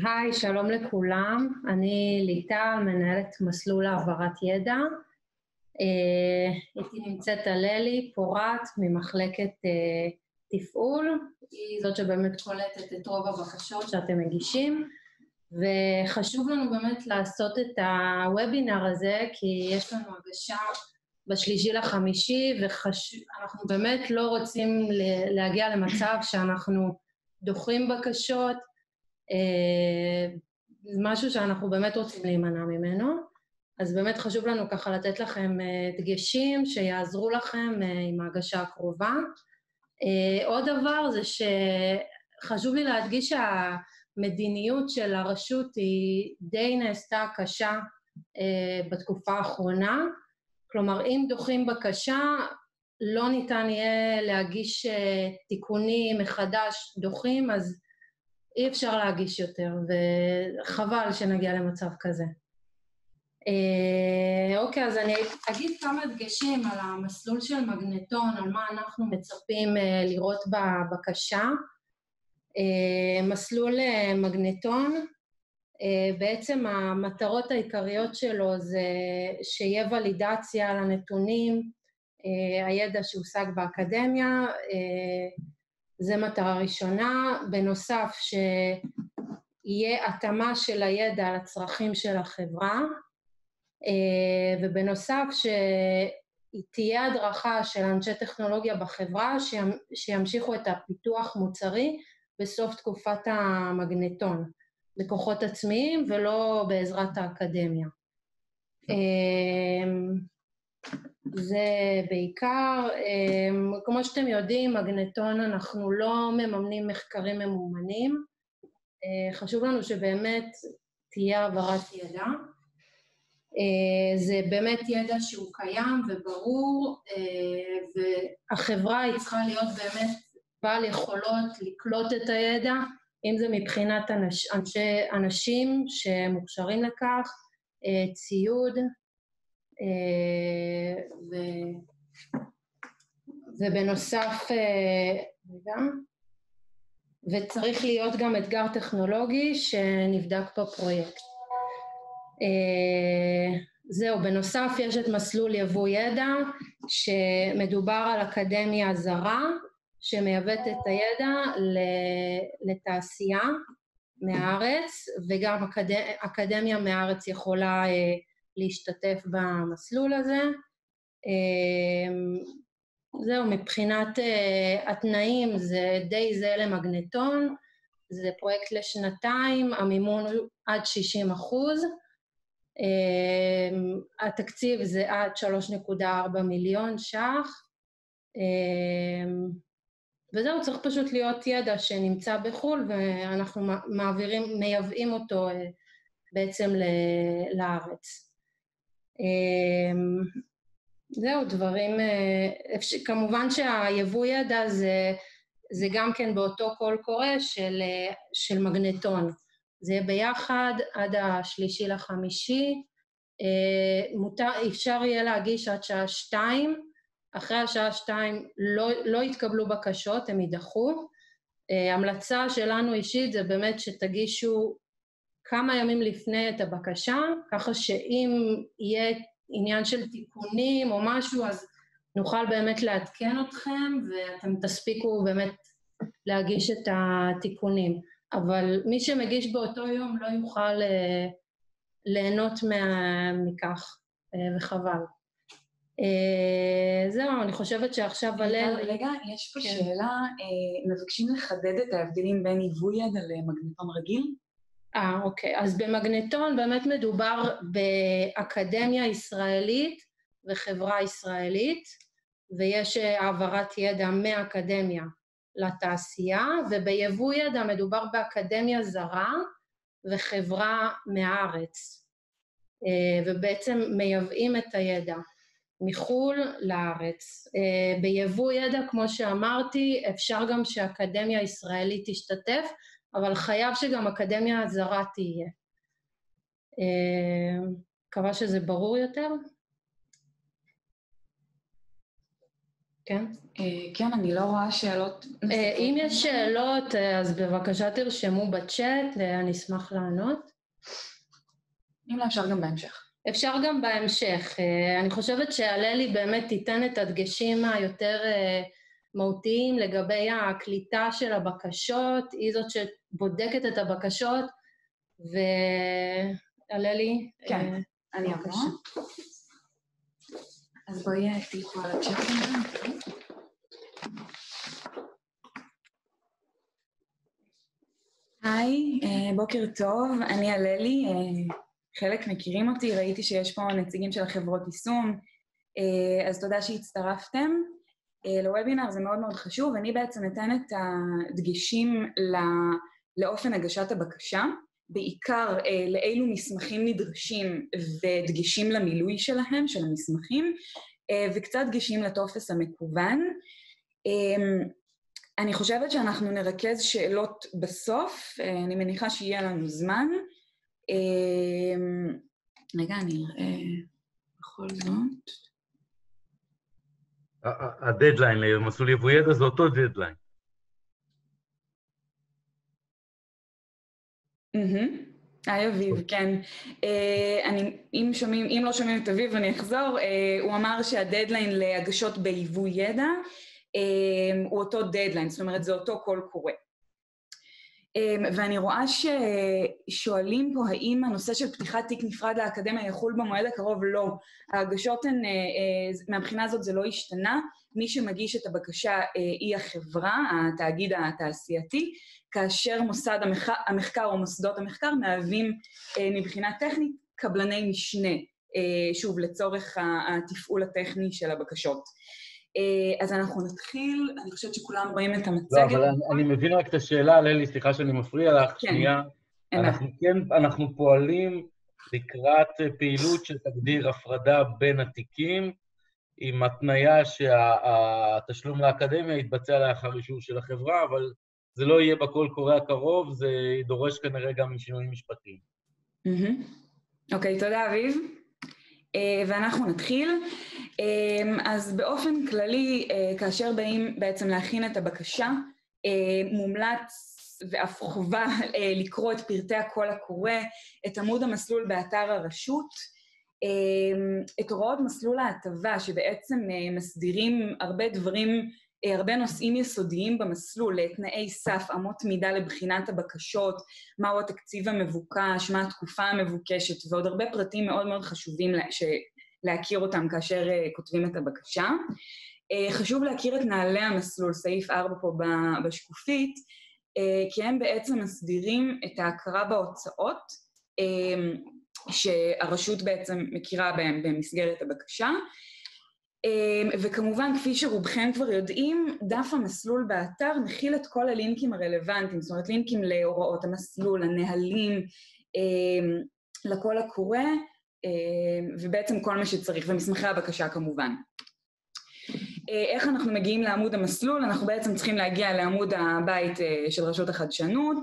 היי, שלום לכולם. אני ליטל, מנהלת מסלול העברת ידע. איתי נמצאת הללי פורט ממחלקת תפעול. היא זאת שבאמת קולטת את רוב הבקשות שאתם מגישים. וחשוב לנו באמת לעשות את הוובינר הזה, כי יש לנו הגשה ב3.5, ואנחנו באמת לא רוצים להגיע למצב שאנחנו דוחים בקשות, זה משהו שאנחנו באמת רוצים להימנע ממנו. אז באמת חשוב לנו ככה לתת לכם דגשים שיעזרו לכם עם ההגשה הקרובה. עוד דבר זה שחשוב לי להדגיש שהמדיניות של הרשות היא די נעשתה קשה בתקופה האחרונה. כלומר, אם דוחים בקשה, לא ניתן יהיה להגיש תיקונים מחדש דוחים, אז אי אפשר להגיש יותר, וחבל שנגיע למצב כזה. אוקיי, אז אני אגיד כמה דגשים על המסלול של מגנטון, על מה אנחנו מצפים לראות בבקשה. מסלול מגנטון, בעצם המטרות העיקריות שלו זה שיהיה ולידציה לנתונים, הידע שהושג באקדמיה, זה מטרה ראשונה. בנוסף שיהיה התאמה של הידע לצרכים של החברה, ובנוסף שתהיה הדרכה של אנשי טכנולוגיה בחברה שימשיכו את הפיתוח מוצרי בסוף תקופת המגנטון, בכוחות עצמיים ולא בעזרת האקדמיה. זה בעיקר, כמו שאתם יודעים, מגנטון אנחנו לא מממנים מחקרים ממומנים, חשוב לנו שבאמת תהיה העברת ידע, זה באמת ידע שהוא קיים וברור, והחברה היא צריכה להיות באמת בעל יכולות לקלוט את הידע, אם זה מבחינת אנשים שמוכשרים לכך, ציוד, ובנוסף, וצריך להיות גם אתגר טכנולוגי שנבדק בפרויקט. זהו, בנוסף יש את מסלול יבוא ידע, שמדובר על אקדמיה זרה, שמייבאת את הידע לתעשייה מהארץ, וגם אקדמיה מהארץ יכולה להשתתף במסלול הזה. זהו, מבחינת התנאים זה די זה למגנטון, זה פרויקט לשנתיים, המימון הוא עד 60%, התקציב זה עד 3.4 מיליון ש"ח, וזהו, צריך פשוט להיות ידע שנמצא בחו"ל, ואנחנו מייבאים אותו בעצם לארץ. זהו, דברים, כמובן שהיבוא ידע זה גם כן באותו קול קורא של מגנטון. זה יהיה ביחד עד 3.5, אפשר יהיה להגיש עד שעה 2, אחרי השעה 2 לא יתקבלו בקשות, הם יידחו. המלצה שלנו אישית זה באמת שתגישו כמה ימים לפני את הבקשה, ככה שאם יהיה עניין של תיקונים או משהו, אז נוכל באמת לעדכן אתכם, ואתם תספיקו באמת להגיש את התיקונים. אבל מי שמגיש באותו יום לא יוכל ליהנות מכך, וחבל. זהו, אני חושבת שעכשיו רגע, יש פה שאלה, מבקשים לחדד את ההבדלים בין יבוא ידע למגנטון רגיל? אוקיי, אז במגנטון באמת מדובר באקדמיה ישראלית וחברה ישראלית, ויש העברת ידע מהאקדמיה לתעשייה, וביבוא ידע מדובר באקדמיה זרה וחברה מהארץ, ובעצם מייבאים את הידע מחול לארץ. ביבוא ידע, כמו שאמרתי, אפשר גם שהאקדמיה הישראלית תשתתף, אבל חייב שגם אקדמיה זרה תהיה. מקווה שזה ברור יותר. כן? כן, אני לא רואה שאלות. אם יש שאלות, אז בבקשה תרשמו בצ'אט, אני אשמח לענות. אם לא, אפשר גם בהמשך. אפשר גם בהמשך. אני חושבת שהללי באמת תיתן את הדגשים היותר מהותיים לגבי הקליטה של הבקשות, היא זאת שבודקת את הבקשות, והללי... כן, אני אבוא. אז בואי תלכו על הצ'אט. היי, בוקר טוב, אני הללי, חלק מכירים אותי, ראיתי שיש פה נציגים של החברות יישום, אז תודה שהצטרפתם. לוובינר זה מאוד מאוד חשוב, אני בעצם אתן את הדגשים לאופן הגשת הבקשה, בעיקר לאילו מסמכים נדרשים ודגשים למילוי שלהם, של המסמכים, וקצת דגשים לטופס המקוון. אני חושבת שאנחנו נרכז שאלות בסוף, אני מניחה שיהיה לנו זמן. רגע, אני אראה בכל זאת. הדדליין למסלול יבוא ידע זה אותו דדליין. היי אביב, כן. אם לא שומעים את אביב אני אחזור, הוא אמר שהדדליין להגשות ביבוא ידע, הוא אותו דדליין, זאת אומרת זה אותו קול קורא. ואני רואה ששואלים פה האם הנושא של פתיחת תיק נפרד לאקדמיה יחול במועד הקרוב, לא. ההגשות הן, מהבחינה הזאת זה לא השתנה, מי שמגיש את הבקשה היא החברה, התאגיד התעשייתי, כאשר מוסד המחקר או מוסדות המחקר מהווים מבחינה טכנית קבלני משנה, שוב לצורך התפעול הטכני של הבקשות. אז אנחנו נתחיל, אני חושבת שכולם רואים את המצגת. לא, אבל אני מבין רק את השאלה, ללי, סליחה שאני מפריע לך, שנייה. אנחנו פועלים לקראת פעילות שתגדיר הפרדה בין התיקים, עם התניה שהתשלום לאקדמיה יתבצע לאחר אישור של החברה, אבל זה לא יהיה בקול קורא הקרוב, זה דורש כנראה גם שינויים משפטיים. אוקיי, תודה אביב. ואנחנו נתחיל. אז באופן כללי, כאשר באים בעצם להכין את הבקשה, מומלץ ואף חובה לקרוא את פרטי הקול הקורא, את עמוד המסלול באתר הרשות, את הוראות מסלול ההטבה שבעצם מסדירים הרבה דברים, הרבה נושאים יסודיים במסלול, תנאי סף, אמות מידה לבחינת הבקשות, מהו התקציב המבוקש, מה התקופה המבוקשת, ועוד הרבה פרטים מאוד מאוד חשובים להכיר אותם כאשר כותבים את הבקשה. חשוב להכיר את נעלי המסלול, סעיף 4 פה בשקופית, כי הם בעצם מסדירים את ההכרה בהוצאות, שהרשות בעצם מכירה בהם במסגרת הבקשה, וכמובן, כפי שרובכם כבר יודעים, דף המסלול באתר מכיל את כל הלינקים הרלוונטיים, זאת אומרת, לינקים להוראות המסלול, הנהלים, לקול הקורא, ובעצם כל מה שצריך, ומסמכי הבקשה כמובן. איך אנחנו מגיעים לעמוד המסלול? אנחנו בעצם צריכים להגיע לעמוד הבית של רשות החדשנות,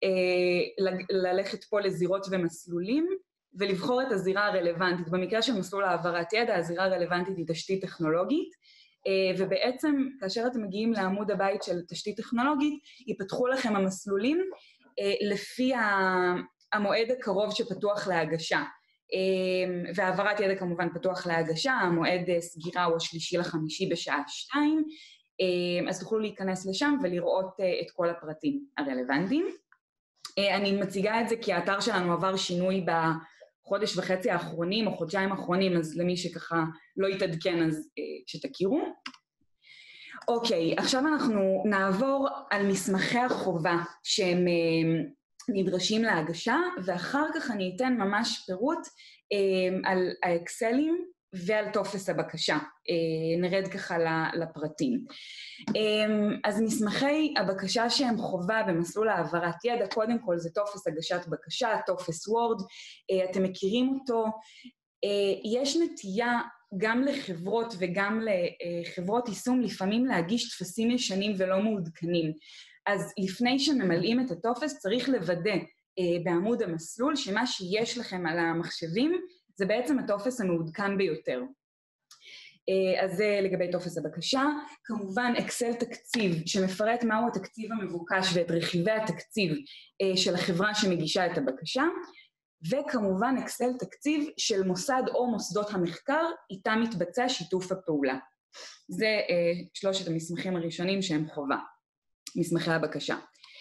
ללכת פה לזירות ומסלולים, ולבחור את הזירה הרלוונטית. במקרה של מסלול העברת ידע, הזירה הרלוונטית היא תשתית טכנולוגית, ובעצם כאשר אתם מגיעים לעמוד הבית של תשתית טכנולוגית, ייפתחו לכם המסלולים לפי המועד הקרוב שפתוח להגשה. והעברת ידע כמובן פתוח להגשה, המועד סגירה הוא 3/5 בשעה 2, אז תוכלו להיכנס לשם ולראות את כל הפרטים הרלוונטיים. אני מציגה את זה כי האתר שלנו עבר שינוי בחודש וחצי האחרונים או חודשיים האחרונים, אז למי שככה לא יתעדכן אז שתכירו. אוקיי, עכשיו אנחנו נעבור על מסמכי החובה שהם נדרשים להגשה, ואחר כך אני אתן ממש פירוט על האקסלים ועל טופס הבקשה. נרד ככה לפרטים. אז מסמכי הבקשה שהם חובה במסלול העברת ידע, קודם כל זה טופס הגשת בקשה, טופס וורד, אתם מכירים אותו. יש נטייה גם לחברות וגם לחברות יישום לפעמים להגיש טפסים ישנים ולא מעודכנים. אז לפני שממלאים את הטופס צריך לוודא בעמוד המסלול שמה שיש לכם על המחשבים זה בעצם הטופס המעודכן ביותר. אז זה לגבי טופס הבקשה. כמובן אקסל תקציב שמפרט מהו התקציב המבוקש ואת רכיבי התקציב של החברה שמגישה את הבקשה, וכמובן אקסל תקציב של מוסד או מוסדות המחקר איתם מתבצע שיתוף הפעולה. זה שלושת המסמכים הראשונים שהם חובה, מסמכי הבקשה.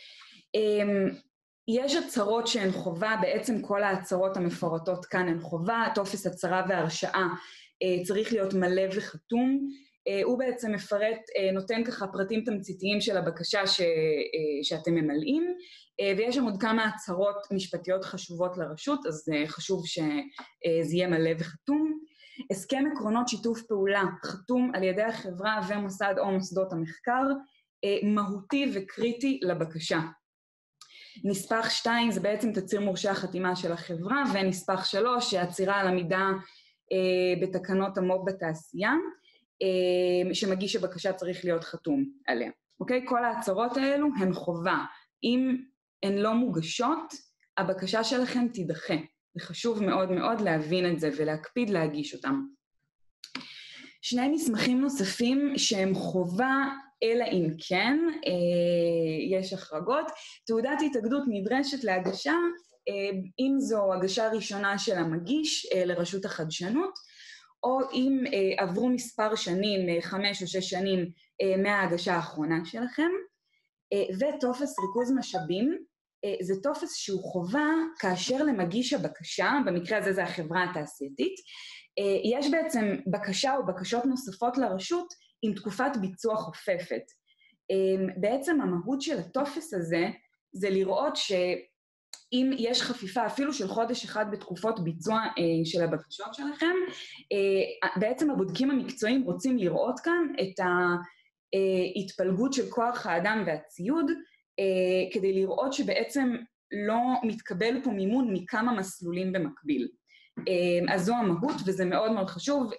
יש הצהרות שהן חובה, בעצם כל ההצהרות המפורטות כאן הן חובה, טופס הצהרה והרשאה צריך להיות מלא וחתום, הוא בעצם מפרט, נותן ככה פרטים תמציתיים של הבקשה שאתם ממלאים, ויש שם עוד כמה הצהרות משפטיות חשובות לרשות, אז חשוב שזה יהיה מלא וחתום. הסכם עקרונות שיתוף פעולה חתום על ידי החברה ומוסד או מוסדות המחקר, מהותי וקריטי לבקשה. נספח 2 זה בעצם תצהיר מורשי החתימה של החברה, ונספח 3 שהצהירה על עמידה בתקנות המו"פ בתעשייה, שמגיש הבקשה צריך להיות חתום עליה. אוקיי? כל ההצהרות האלו הן חובה. אם הן לא מוגשות, הבקשה שלכם תידחה. זה חשוב מאוד מאוד להבין את זה ולהקפיד להגיש אותם. שני מסמכים נוספים שהם חובה, אלא אם כן, יש החרגות. תעודת התאגדות נדרשת להגשה, אם זו הגשה ראשונה של המגיש לרשות החדשנות, או אם עברו מספר שנים, 5 או 6 שנים מההגשה האחרונה שלכם, וטופס ריכוז משאבים, זה טופס שהוא חובה כאשר למגיש הבקשה, במקרה הזה זה החברה התעשייתית, יש בעצם בקשה או בקשות נוספות לרשות עם תקופת ביצוע חופפת. בעצם המהות של הטופס הזה זה לראות שאם יש חפיפה אפילו של חודש אחד בתקופות ביצוע של הבקשות שלכם, בעצם הבודקים המקצועיים רוצים לראות כאן את ההתפלגות של כוח האדם והציוד, כדי לראות שבעצם לא מתקבל פה מימון מכמה מסלולים במקביל. אז זו המהות וזה מאוד מאוד חשוב.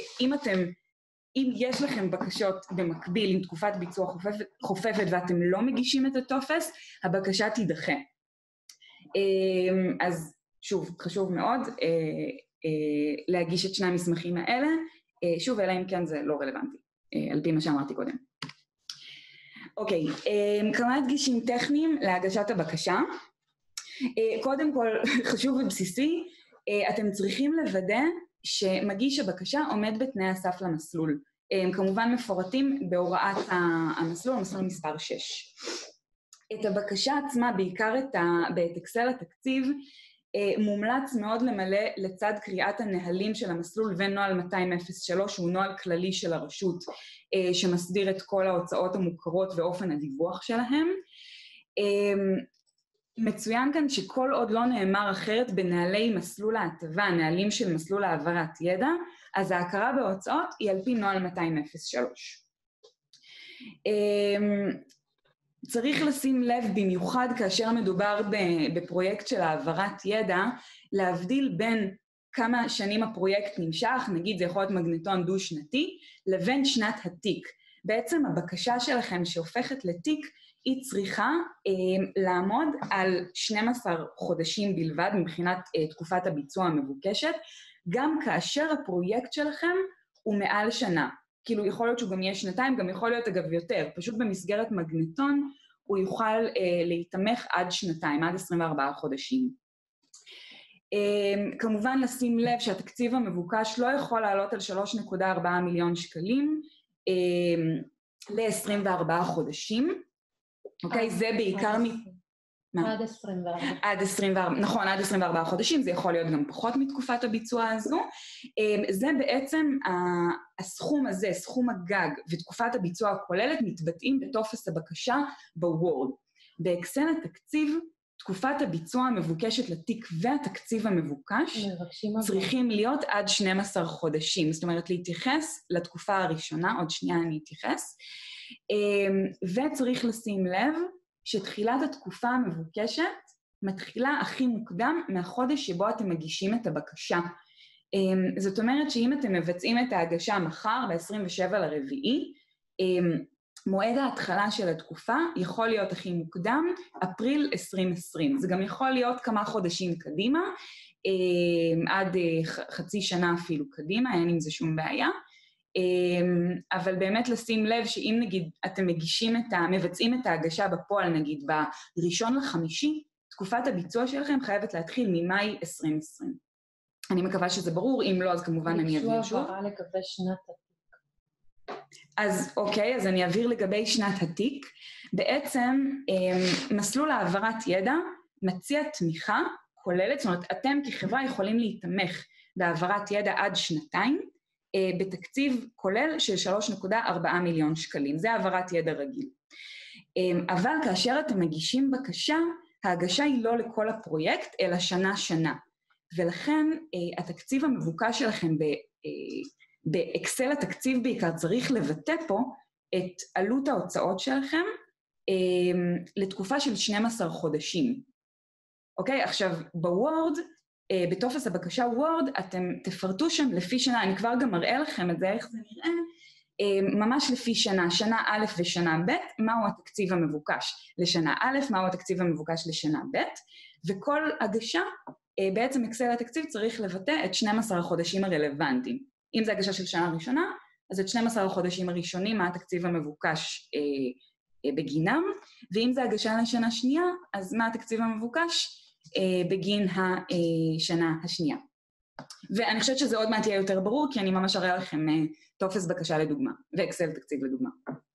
אם יש לכם בקשות במקביל עם תקופת ביצוע חופפת ואתם לא מגישים את הטופס, הבקשה תידחה. אז שוב, חשוב מאוד להגיש את שני המסמכים האלה, שוב, אלא אם כן זה לא רלוונטי, על פי מה שאמרתי קודם. אוקיי, כמה דגשים טכניים להגשת הבקשה. קודם כל, חשוב ובסיסי, אתם צריכים לוודא שמגיש הבקשה עומד בתנאי הסף למסלול. הם כמובן מפורטים בהוראת המסלול, המסלול מספר 6. את הבקשה עצמה, בעיקר בעת אקסל התקציב, מומלץ מאוד למלא לצד קריאת הנהלים של המסלול ונוהל 203, שהוא נוהל כללי של הרשות, שמסדיר את כל ההוצאות המוכרות ואופן הדיווח שלהם. מצוין כאן שכל עוד לא נאמר אחרת בנהלי מסלול ההטבה, נהלים של מסלול העברת ידע, אז ההכרה בהוצאות היא על פי נוהל 203. צריך לשים לב במיוחד כאשר מדובר בפרויקט של העברת ידע, להבדיל בין כמה שנים הפרויקט נמשך, נגיד זה יכול להיות מגנטון דו-שנתי, לבין שנת התיק. בעצם הבקשה שלכם שהופכת לתיק, היא צריכה לעמוד על 12 חודשים בלבד מבחינת תקופת הביצוע המבוקשת, גם כאשר הפרויקט שלכם הוא מעל שנה. כאילו יכול להיות שהוא גם יהיה שנתיים, גם יכול להיות אגב יותר, פשוט במסגרת מגנטון הוא יוכל להתמך עד שנתיים, עד 24 חודשים. כמובן לשים לב שהתקציב המבוקש לא יכול לעלות על 3.4 מיליון שקלים ל-24 חודשים. אוקיי, זה בעיקר עד 24. עד 24, נכון, עד 24 חודשים, זה יכול להיות גם פחות מתקופת הביצוע הזו. זה בעצם הסכום הזה, סכום הגג ותקופת הביצוע הכוללת, מתבטאים בטופס הבקשה בוורד. באקסל התקציב, תקופת הביצוע המבוקשת לתיק והתקציב המבוקש צריכים להיות עד 12 חודשים. זאת אומרת, להתייחס לתקופה הראשונה, עוד שנייה אני אתייחס, וצריך לשים לב שתחילת התקופה המבוקשת מתחילה הכי מוקדם מהחודש שבו אתם מגישים את הבקשה. זאת אומרת שאם אתם מבצעים את ההגשה מחר, ב-27 לרביעי, מועד ההתחלה של התקופה יכול להיות הכי מוקדם, אפריל 2020. זה גם יכול להיות כמה חודשים קדימה, עד חצי שנה אפילו קדימה, אין עם זה שום בעיה. אבל באמת לשים לב שאם נגיד אתם מבצעים את ההגשה בפועל, נגיד ב1.5, תקופת הביצוע שלכם חייבת להתחיל ממאי 2020. אני מקווה שזה ברור, אם לא, אז כמובן אני אעביר שוב. ביקשו הבהרה לגבי שנת התיק. אז אוקיי, אז אני אעביר לגבי שנת התיק. בעצם מסלול העברת ידע מציע תמיכה כוללת, זאת אומרת, אתם כחברה יכולים להתמך בהעברת ידע עד 2 בתקציב כולל של 3.4 מיליון שקלים. זה העברת ידע רגיל. אבל כאשר אתם מגישים בקשה, ההגשה היא לא לכל הפרויקט, אלא שנה. ולכן התקציב המבוקש שלכם באקסל התקציב בעיקר צריך לבטא פה את עלות ההוצאות שלכם לתקופה של 12 חודשים. אוקיי? עכשיו, בוורד, בטופס הבקשה וורד, אתם תפרטו שם לפי שנה, אני כבר גם מראה לכם את זה, איך זה נראה, ממש לפי שנה, שנה א' ושנה ב', מהו התקציב המבוקש לשנה א', מהו התקציב המבוקש לשנה ב', וכל הגשה, בעצם אקסל התקציב צריך לבטא את 12 החודשים הרלוונטיים. אם זה הגשה של שנה ראשונה, אז את 12 החודשים הראשונים, מה התקציב המבוקש בגינם, ואם זה הגשה לשנה שנייה, אז מה התקציב המבוקש בגין השנה השנייה. ואני חושבת שזה עוד מעט יהיה יותר ברור, כי אני ממש אראה לכם טופס בקשה לדוגמה, ואקסל תקציב לדוגמה.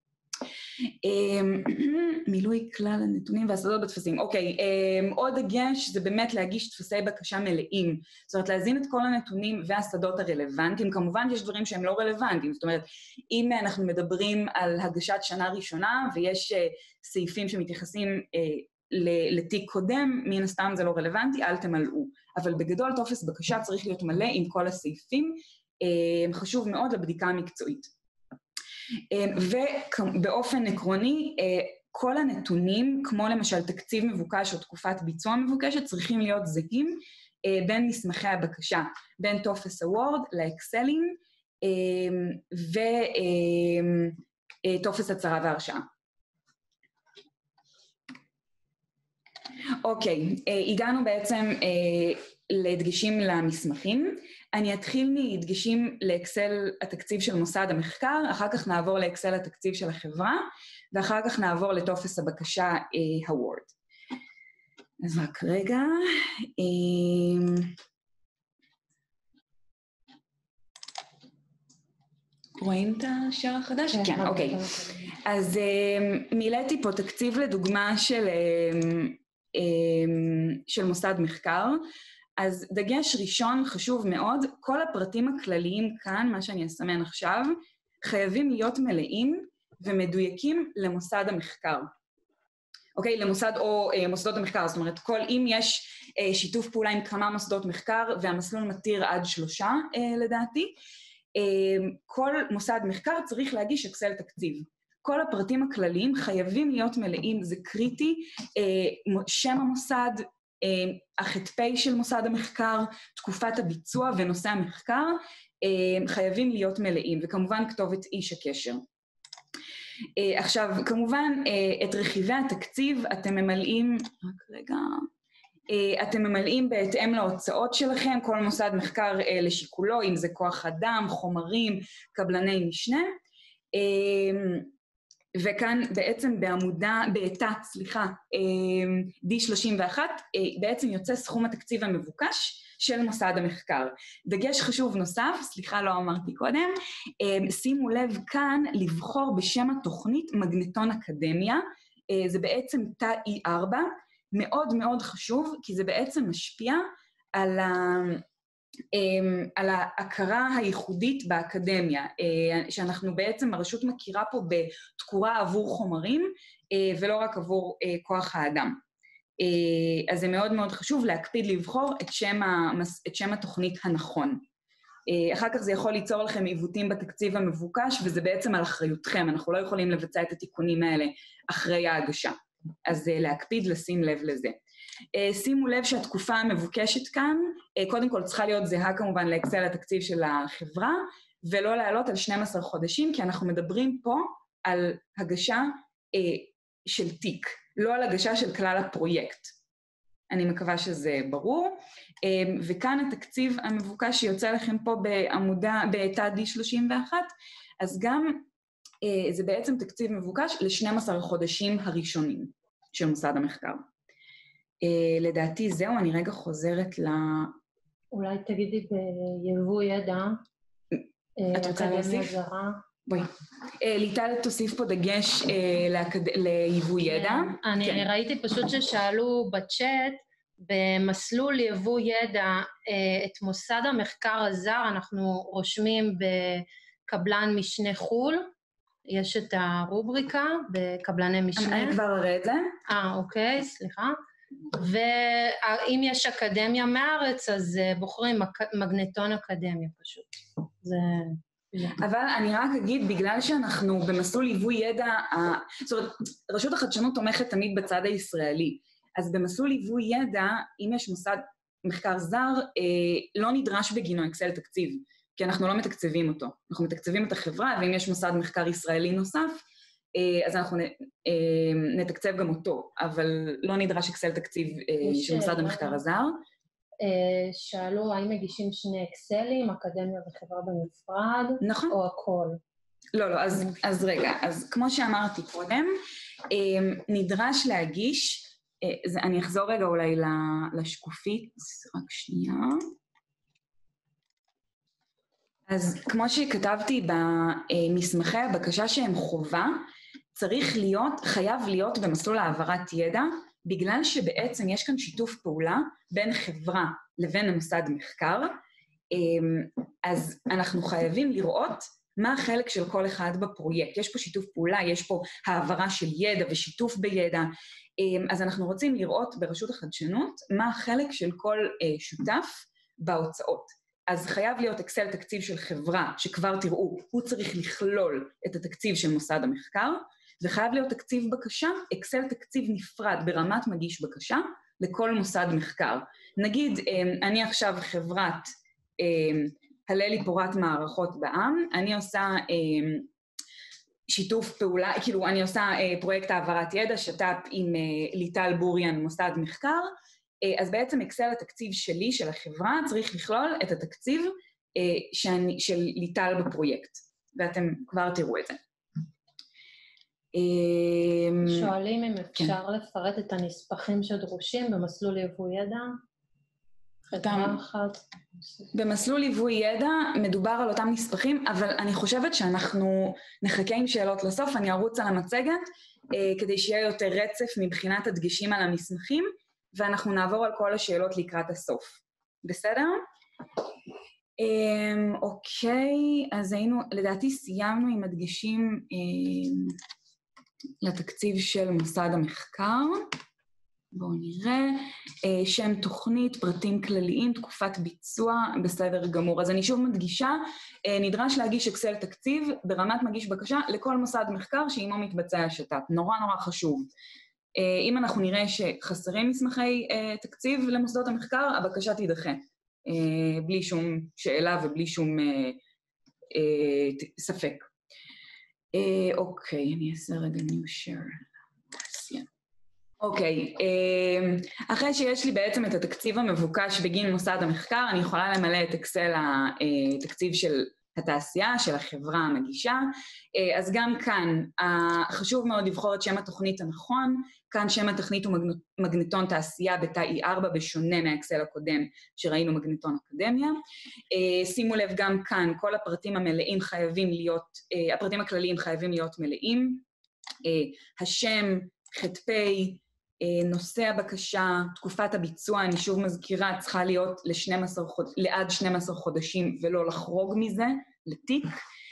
מילוי כלל הנתונים והשדות בטפסים. אוקיי, עוד דגש זה באמת להגיש טפסי בקשה מלאים. זאת אומרת, להזין את כל הנתונים והשדות הרלוונטיים. כמובן יש דברים שהם לא רלוונטיים. זאת אומרת, אם אנחנו מדברים על הגשת שנה ראשונה, ויש סעיפים שמתייחסים לתיק קודם, מן הסתם זה לא רלוונטי, אל תמלאו. אבל בגדול טופס בקשה צריך להיות מלא עם כל הסעיפים. חשוב מאוד לבדיקה המקצועית. ובאופן עקרוני, כל הנתונים, כמו למשל תקציב מבוקש או תקופת ביצוע מבוקשת, צריכים להיות זהים בין מסמכי הבקשה, בין טופס הוורד לאקסלים וטופס הצהרה והרשאה. אוקיי, הגענו בעצם לדגשים למסמכים. אני אתחיל מדגשים לאקסל התקציב של מוסד המחקר, אחר כך נעבור לאקסל התקציב של החברה, ואחר כך נעבור לטופס הבקשה הוורד. אז רק רגע. רואים את השאר החדש? כן, אוקיי. אז מילאתי פה תקציב לדוגמה של מוסד מחקר, אז דגש ראשון חשוב מאוד, כל הפרטים הכלליים כאן, מה שאני אסמן עכשיו, חייבים להיות מלאים ומדויקים למוסד המחקר. אוקיי, למוסד או מוסדות המחקר, זאת אומרת, אם יש שיתוף פעולה עם כמה מוסדות מחקר, והמסלול מתיר עד 3 לדעתי, כל מוסד מחקר צריך להגיש אקסל תקציב. כל הפרטים הכלליים חייבים להיות מלאים, זה קריטי, שם המוסד, החטפי של מוסד המחקר, תקופת הביצוע ונושא המחקר, חייבים להיות מלאים, וכמובן כתובת איש הקשר. עכשיו, כמובן, את רכיבי התקציב אתם ממלאים, רק רגע, אתם ממלאים בהתאם להוצאות שלכם, כל מוסד מחקר לשיקולו, אם זה כוח אדם, חומרים, קבלני משנה, וכאן בעצם D31, בעצם יוצא סכום התקציב המבוקש של מוסד המחקר. דגש חשוב נוסף, לא אמרתי קודם, שימו לב כאן לבחור בשם התוכנית מגנטון אקדמיה, זה בעצם תא E4, מאוד מאוד חשוב, כי זה בעצם משפיע על ההכרה הייחודית באקדמיה, שאנחנו בעצם, הרשות מכירה פה בתקורה עבור חומרים, ולא רק עבור כוח האדם. אז זה מאוד מאוד חשוב להקפיד לבחור את שם התוכנית הנכון. אחר כך זה יכול ליצור לכם עיוותים בתקציב המבוקש, וזה בעצם על אחריותכם, אנחנו לא יכולים לבצע את התיקונים האלה אחרי ההגשה. אז להקפיד לשים לב לזה. שימו לב שהתקופה המבוקשת כאן, קודם כל צריכה להיות זהה כמובן לאקסל התקציב של החברה, ולא לעלות על 12 חודשים, כי אנחנו מדברים פה על הגשה של תיק, לא על הגשה של כלל הפרויקט. אני מקווה שזה ברור. וכאן התקציב המבוקש שיוצא לכם פה בתא D31, אז גם זה בעצם תקציב מבוקש ל-12 החודשים הראשונים של מוסד המחקר. לדעתי זהו, אני רגע חוזרת אולי תגידי ביבוא ידע. את רוצה להוסיף? בואי. ליטל תוסיף פה דגש ליבוא ידע. אני ראיתי פשוט ששאלו בצ'אט, במסלול יבוא ידע את מוסד המחקר הזר, אנחנו רושמים בקבלן משנה חול, יש את הרובריקה בקבלני משנה. אני כבר אראה את זה. אוקיי, סליחה. ואם יש אקדמיה מארץ, אז בוחרים מגנטון אקדמיה פשוט. אבל אני רק אגיד, בגלל שאנחנו במסלול ליווי ידע, זאת אומרת, רשות החדשנות תומכת תמיד בצד הישראלי, אז במסלול ליווי ידע, אם יש מוסד מחקר זר, לא נדרש בגינו אקסל תקציב, כי אנחנו לא מתקצבים אותו. אנחנו מתקצבים את החברה, ואם יש מוסד מחקר ישראלי נוסף, אז אנחנו נתקצב גם אותו, אבל לא נדרש אקסל תקציב של מוסד המחקר הזר. שאלו האם מגישים שני אקסלים, אקדמיה וחברה בנפרד, נכון. או הכל? לא, אז רגע, אז כמו שאמרתי קודם, נדרש להגיש, אני אחזור רגע אולי לשקופית, רק שנייה. אז כמו שכתבתי במסמכי הבקשה שהם חובה, חייב להיות במסלול העברת ידע, בגלל שבעצם יש כאן שיתוף פעולה בין חברה לבין המוסד מחקר, אז אנחנו חייבים לראות מה החלק של כל אחד בפרויקט. יש פה שיתוף פעולה, יש פה העברה של ידע ושיתוף בידע, אז אנחנו רוצים לראות ברשות החדשנות מה החלק של כל שותף בהוצאות. אז חייב להיות אקסל תקציב של חברה, שכבר תראו, הוא צריך לכלול את התקציב של מוסד המחקר, וחייב להיות תקציב בקשה, אקסל תקציב נפרד ברמת מגיש בקשה, לכל מוסד מחקר. נגיד, אני עכשיו חברת הללי פורת מערכות בעם, אני עושה שיתוף פעולה, כאילו אני עושה פרויקט העברת ידע, שת"פ עם ליטל בוריאן, מוסד מחקר, אז בעצם אקסל התקציב שלי, של החברה, צריך לכלול את התקציב של ליטל בפרויקט, ואתם כבר תראו את זה. שואלים אם אפשר לפרט את הנספחים שדרושים במסלול ליווי ידע? במסלול ליווי ידע מדובר על אותם נספחים, אבל אני חושבת שאנחנו נחכה עם שאלות לסוף, אני ארוץ על המצגת, כדי שיהיה יותר רצף מבחינת הדגשים על המסמכים, ואנחנו נעבור על כל השאלות לקראת הסוף. בסדר? אוקיי, אז לדעתי סיימנו עם הדגשים לתקציב של מוסד המחקר. בואו נראה. שם תוכנית, פרטים כלליים, תקופת ביצוע, בסדר גמור. אז אני שוב מדגישה, נדרש להגיש אקסל תקציב ברמת מגיש בקשה לכל מוסד מחקר שעימו מתבצע השת"פ. נורא נורא חשוב. אם אנחנו נראה שחסרים מסמכי תקציב למוסדות המחקר, הבקשה תידחה. בלי שום שאלה ובלי שום ספק. אוקיי, אני אעשה רגע new share. אוקיי, אחרי שיש לי בעצם את התקציב המבוקש בגין מוסד המחקר, אני יכולה למלא את אקסל התקציב של התעשייה, של החברה המגישה, אז גם כאן חשוב מאוד לבחור את שם התוכנית הנכון, כאן שם התוכנית הוא מגנטון תעשייה בתא E4 בשונה מהאקסל הקודם שראינו מגנטון אקדמיה, שימו לב גם כאן כל הפרטים המלאים חייבים להיות, הפרטים הכלליים חייבים להיות מלאים, השם, חטפי, נושא הבקשה, תקופת הביצוע, אני שוב מזכירה, צריכה להיות לעד 12 חודשים ולא לחרוג מזה, לתיק.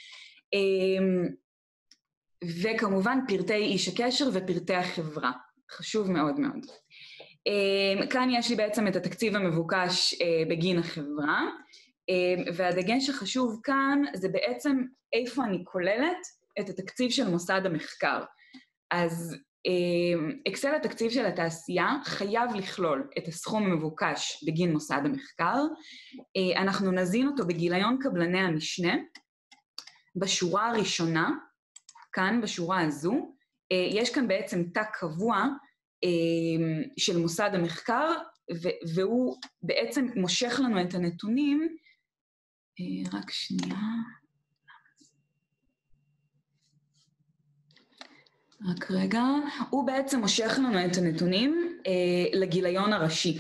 וכמובן פרטי איש הקשר ופרטי החברה, חשוב מאוד מאוד. כאן יש לי בעצם את התקציב המבוקש בגין החברה, והדגש החשוב כאן זה בעצם איפה אני כוללת את התקציב של מוסד המחקר. אז אקסל התקציב של התעשייה חייב לכלול את הסכום המבוקש בגין מוסד המחקר, אנחנו נזין אותו בגיליון קבלני המשנה, בשורה הראשונה, כאן בשורה הזו, יש כאן בעצם תא קבוע של מוסד המחקר והוא בעצם מושך לנו את הנתונים, רק שנייה, רק רגע, הוא בעצם מושך לנו את הנתונים לגיליון הראשי.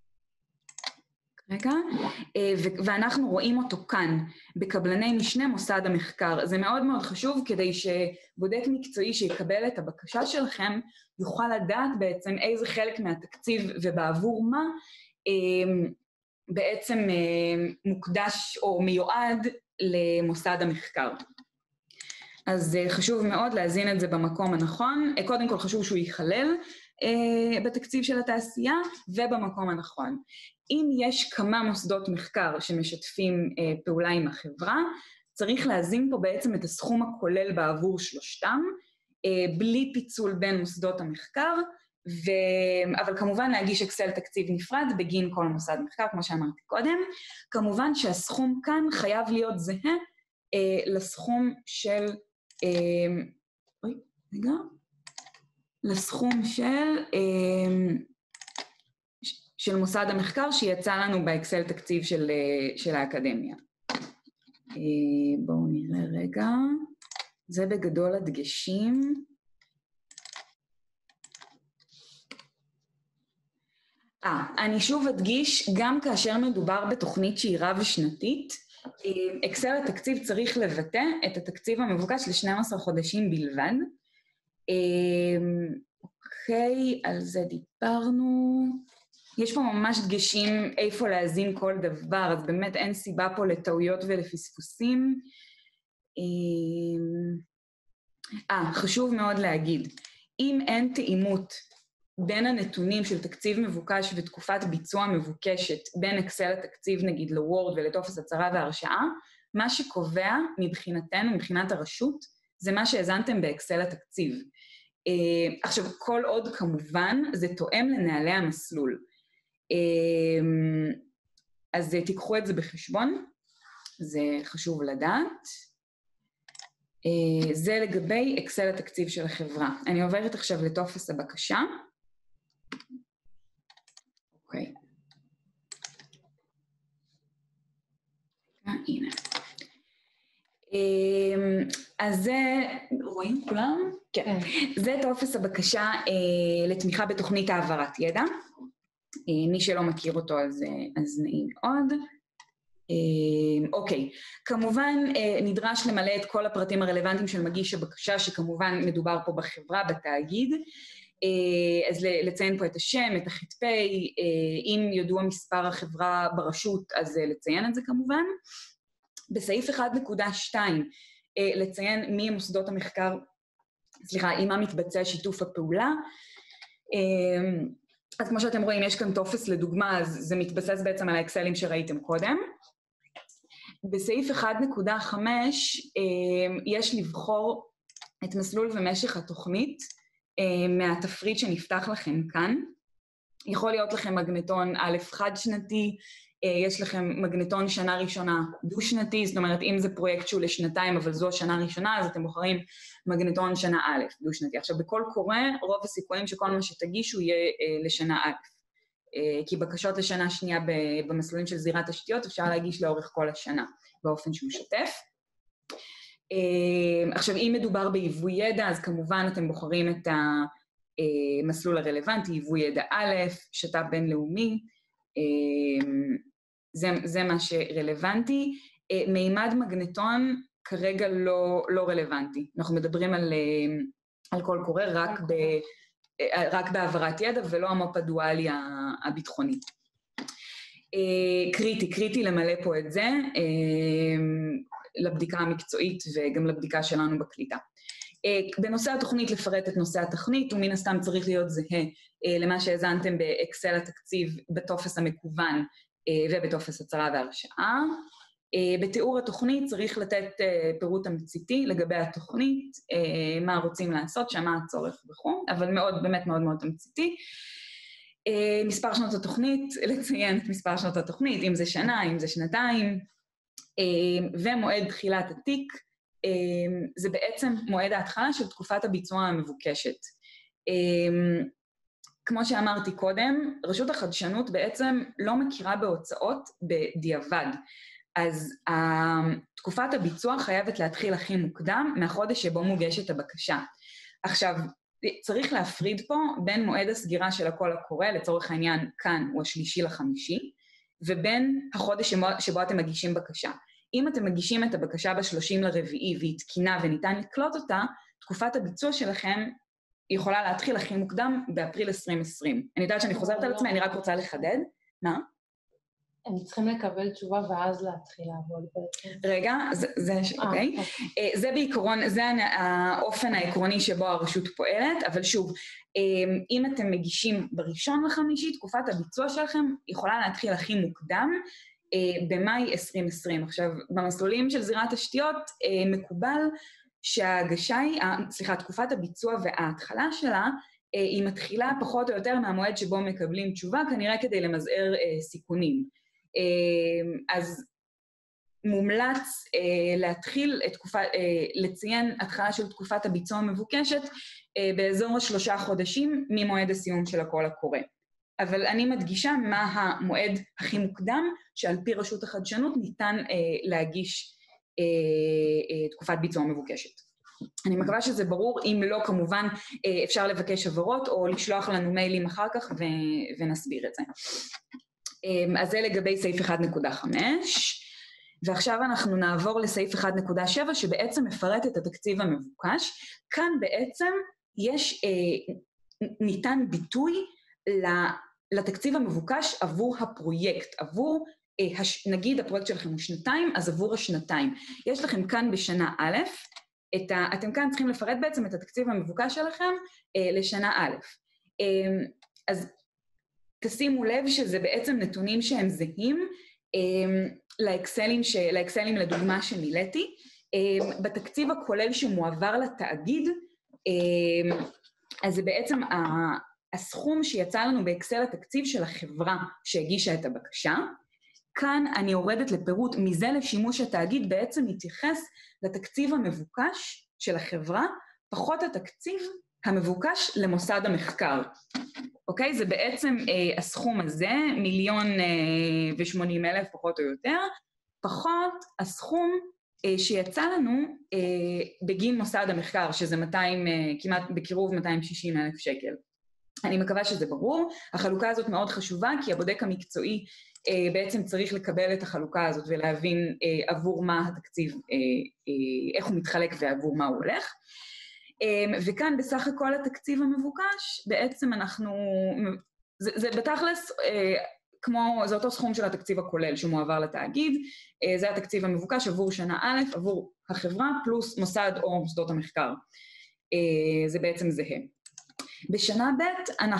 רגע, ואנחנו רואים אותו כאן, בקבלני משנה מוסד המחקר. זה מאוד מאוד חשוב כדי שבודק מקצועי שיקבל את הבקשה שלכם, יוכל לדעת בעצם איזה חלק מהתקציב ובעבור מה בעצם מוקדש או מיועד למוסד המחקר. אז חשוב מאוד להזין את זה במקום הנכון. קודם כל חשוב שהוא ייכלל בתקציב של התעשייה ובמקום הנכון. אם יש כמה מוסדות מחקר שמשתפים פעולה עם החברה, צריך להזין פה בעצם את הסכום הכולל בעבור שלושתם, בלי פיצול בין מוסדות המחקר, אבל כמובן להגיש אקסל תקציב נפרד בגין כל מוסד מחקר, כמו שאמרתי קודם. כמובן שהסכום כאן חייב להיות זהה לסכום של, לסכום של מוסד המחקר שיצא לנו באקסל תקציב של האקדמיה. בואו נראה רגע, זה בגדול הדגשים. אני שוב אדגיש, גם כאשר מדובר בתוכנית שהיא רב-שנתית, אקסל התקציב צריך לבטא את התקציב המבוקש ל-12 חודשים בלבד. אוקיי, על זה דיברנו. יש פה ממש דגשים איפה להזין כל דבר, אז באמת אין סיבה פה לטעויות ולפספוסים. חשוב מאוד להגיד, אם אין תאימות בין הנתונים של תקציב מבוקש ותקופת ביצוע מבוקשת, בין אקסל התקציב נגיד לוורד ולטופס הצהרה והרשאה, מה שקובע מבחינתנו, מבחינת הרשות, זה מה שהזנתם באקסל התקציב. עכשיו, כל עוד כמובן זה תואם לנהלי המסלול. אז תיקחו את זה בחשבון, זה חשוב לדעת. זה לגבי אקסל התקציב של החברה. אני עוברת עכשיו לטופס הבקשה. אוקיי. הנה. אז זה, רואים כולם? כן. זה טופס הבקשה לתמיכה בתוכנית העברת ידע. מי שלא מכיר אותו אז נעים מאוד. אוקיי, כמובן נדרש למלא את כל הפרטים הרלוונטיים של מגיש הבקשה, שכמובן מדובר פה בחברה, בתאגיד, אז לציין פה את השם, את החטפי, אם ידוע מספר החברה ברשות, אז לציין את זה כמובן. בסעיף 1.2, לציין מי מוסדות המחקר, עם מה מתבצע שיתוף הפעולה. אז כמו שאתם רואים, יש כאן טופס לדוגמה, אז זה מתבסס בעצם על האקסלים שראיתם קודם. בסעיף 1.5 יש לבחור את מסלול ומשך התוכנית מהתפריט שנפתח לכם כאן. יכול להיות לכם מגנטון א' חד-שנתי, יש לכם מגנטון שנה ראשונה דו-שנתי, זאת אומרת, אם זה פרויקט שהוא לשנתיים, אבל זו השנה הראשונה, אז אתם בוחרים מגנטון שנה א', דו-שנתי. עכשיו, בכל קורא, רוב הסיכויים שכל מה שתגישו יהיה לשנה א', כי בקשות לשנה שנייה במסלולים של זירת תשתיות, אפשר להגיש לאורך כל השנה, באופן שהוא שוטף. עכשיו, אם מדובר בעיווי ידע, אז כמובן אתם בוחרים את המסלול הרלוונטי, עיווי ידע א', שת"פ בינלאומי, זה מה שרלוונטי. מימד מגנטון כרגע לא רלוונטי. אנחנו מדברים על קול קורא רק בעברת ידע, ולא המו"פ הדואלי הביטחוני. קריטי למלא פה את זה, לבדיקה המקצועית וגם לבדיקה שלנו בקליטה. בנושא התוכנית לפרט את נושא התוכנית, ומן הסתם צריך להיות זהה למה שהזנתם באקסל התקציב בטופס המקוון ובטופס הצהרה והרשאה. בתיאור התוכנית צריך לתת פירוט תמציתי לגבי התוכנית, מה רוצים לעשות, שמה הצורך וכו', אבל באמת מאוד מאוד תמציתי. מספר שנות התוכנית, לציין את מספר שנות התוכנית, אם זה שנה, אם זה שנתיים, ומועד תחילת התיק, זה בעצם מועד ההתחלה של תקופת הביצוע המבוקשת. כמו שאמרתי קודם, רשות החדשנות בעצם לא מכירה בהוצאות בדיעבד. אז תקופת הביצוע חייבת להתחיל הכי מוקדם מהחודש שבו מוגשת הבקשה. עכשיו, צריך להפריד פה בין מועד הסגירה של הקול הקורא, לצורך העניין כאן הוא 3/5, ובין החודש שבו אתם מגישים בקשה. אם אתם מגישים את הבקשה ב30/4 והיא תקינה וניתן לקלוט אותה, תקופת הביצוע שלכם יכולה להתחיל הכי מוקדם באפריל 2020. אני יודעת שאני חוזרת על עצמי, אני רק רוצה לחדד. מה? הם צריכים לקבל תשובה ואז להתחיל לעבוד בעצם. רגע, אוקיי. זה בעיקרון, זה האופן העקרוני שבו הרשות פועלת, אבל שוב, אם אתם מגישים ב1/5, תקופת הביצוע שלכם יכולה להתחיל הכי מוקדם, במאי 2020. עכשיו, במסלולים של זירת תשתיות מקובל שההגשה היא, תקופת הביצוע וההתחלה שלה, היא מתחילה פחות או יותר מהמועד שבו מקבלים תשובה, כנראה כדי למזער סיכונים. אז מומלץ לציין התחלה של תקופת הביצוע המבוקשת באזור 3 חודשים ממועד הסיום של הקול הקורא. אבל אני מדגישה מה המועד הכי מוקדם שעל פי רשות החדשנות ניתן להגיש תקופת ביצוע מבוקשת. אני מקווה שזה ברור, אם לא כמובן אפשר לבקש הבהרות או לשלוח לנו מיילים אחר כך ונסביר את זה. אז זה לגבי סעיף 1.5, ועכשיו אנחנו נעבור לסעיף 1.7 שבעצם מפרט את התקציב המבוקש. כאן בעצם ניתן ביטוי לתקציב המבוקש עבור הפרויקט, עבור, נגיד הפרויקט שלכם הוא 2, אז עבור השנתיים. יש לכם כאן בשנה א', אתם כאן צריכים לפרט בעצם את התקציב המבוקש שלכם לשנה א'. אז תשימו לב שזה בעצם נתונים שהם זהים לאקסלים לדוגמה שמילאתי. בתקציב הכולל שמועבר לתאגיד, אז זה בעצם הסכום שיצא לנו באקסל התקציב של החברה שהגישה את הבקשה. כאן אני יורדת לפירוט מזה לשימוש התאגיד, בעצם מתייחס לתקציב המבוקש של החברה, פחות התקציב המבוקש למוסד המחקר. אוקיי? זה בעצם הסכום הזה, 1,080,000 פחות או יותר, פחות הסכום שיצא לנו בגין מוסד המחקר, שזה כמעט בקירוב 260,000 שקל. אני מקווה שזה ברור. החלוקה הזאת מאוד חשובה, כי הבודק המקצועי בעצם צריך לקבל את החלוקה הזאת ולהבין עבור מה התקציב, איך הוא מתחלק ועבור מה הוא הולך. וכאן בסך הכל התקציב המבוקש, בעצם זה בתכלס, זה אותו סכום של התקציב הכולל שמועבר לתאגיד, זה התקציב המבוקש עבור שנה א', עבור החברה, פלוס מוסד או מוסדות המחקר. זה בעצם זהה. בשנה ב'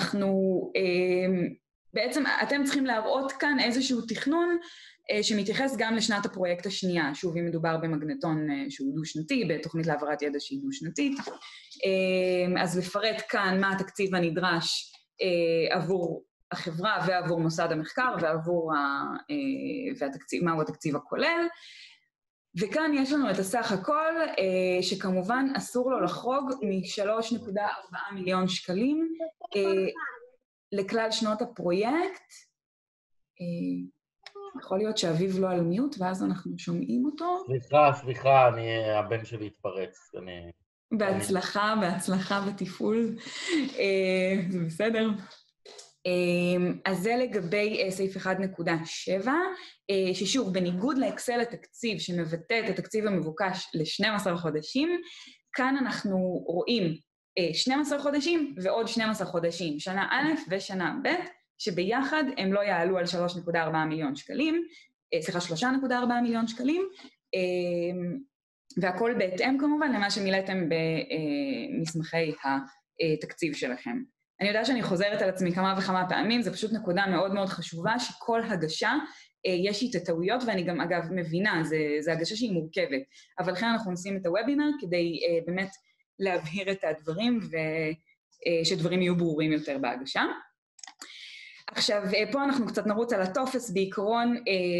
בעצם אתם צריכים להראות כאן איזשהו תכנון שמתייחס גם לשנת הפרויקט השנייה, שוב אם מדובר במגנטון שהוא דו-שנתי, בתוכנית להעברת ידע שהיא דו-שנתית, אז לפרט כאן מה התקציב הנדרש עבור החברה ועבור מוסד המחקר מהו התקציב הכולל, וכאן יש לנו את הסך הכל, שכמובן אסור לו לחרוג מ3.4 מיליון שקלים לכלל שנות הפרויקט. יכול להיות שאביב לא על מיוט, ואז אנחנו שומעים אותו. סליחה, הבן שלי התפרץ. בהצלחה בתפעול. זה בסדר. אז זה לגבי סעיף 1.7, ששוב, בניגוד לאקסל התקציב שמבטא את התקציב המבוקש ל-12 חודשים, כאן אנחנו רואים 12 חודשים ועוד 12 חודשים, שנה א' ושנה ב', שביחד הם לא יעלו על 3.4 מיליון שקלים, 3.4 מיליון שקלים, והכל בהתאם כמובן למה שמילאתם במסמכי התקציב שלכם. אני יודעת שאני חוזרת על עצמי כמה וכמה פעמים, זה פשוט נקודה מאוד מאוד חשובה, שכל הגשה יש לי את הטעויות, ואני גם אגב מבינה, זה הגשה שהיא מורכבת, אבל לכן אנחנו נשים את הוובינר כדי באמת להבהיר את הדברים, ושדברים יהיו ברורים יותר בהגשה. עכשיו, פה אנחנו קצת נרוץ על הטופס, בעיקרון,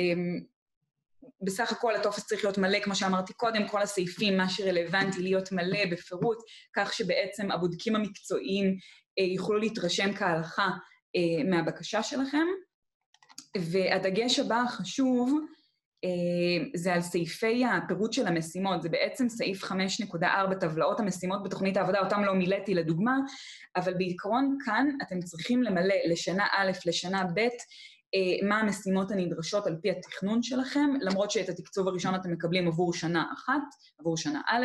בסך הכל הטופס צריך להיות מלא, כמו שאמרתי קודם, כל הסעיפים, מה שרלוונטי להיות מלא בפירוט, כך שבעצם הבודקים המקצועיים יוכלו להתרשם כהלכה מהבקשה שלכם. והדגש הבא החשוב, זה על סעיפי הפירוט של המשימות, זה בעצם סעיף 5.4 טבלאות המשימות בתוכנית העבודה, אותם לא מילאתי לדוגמה, אבל בעיקרון כאן אתם צריכים למלא לשנה א', לשנה ב', מה המשימות הנדרשות על פי התכנון שלכם, למרות שאת התקצוב הראשון אתם מקבלים עבור שנה אחת, עבור שנה א',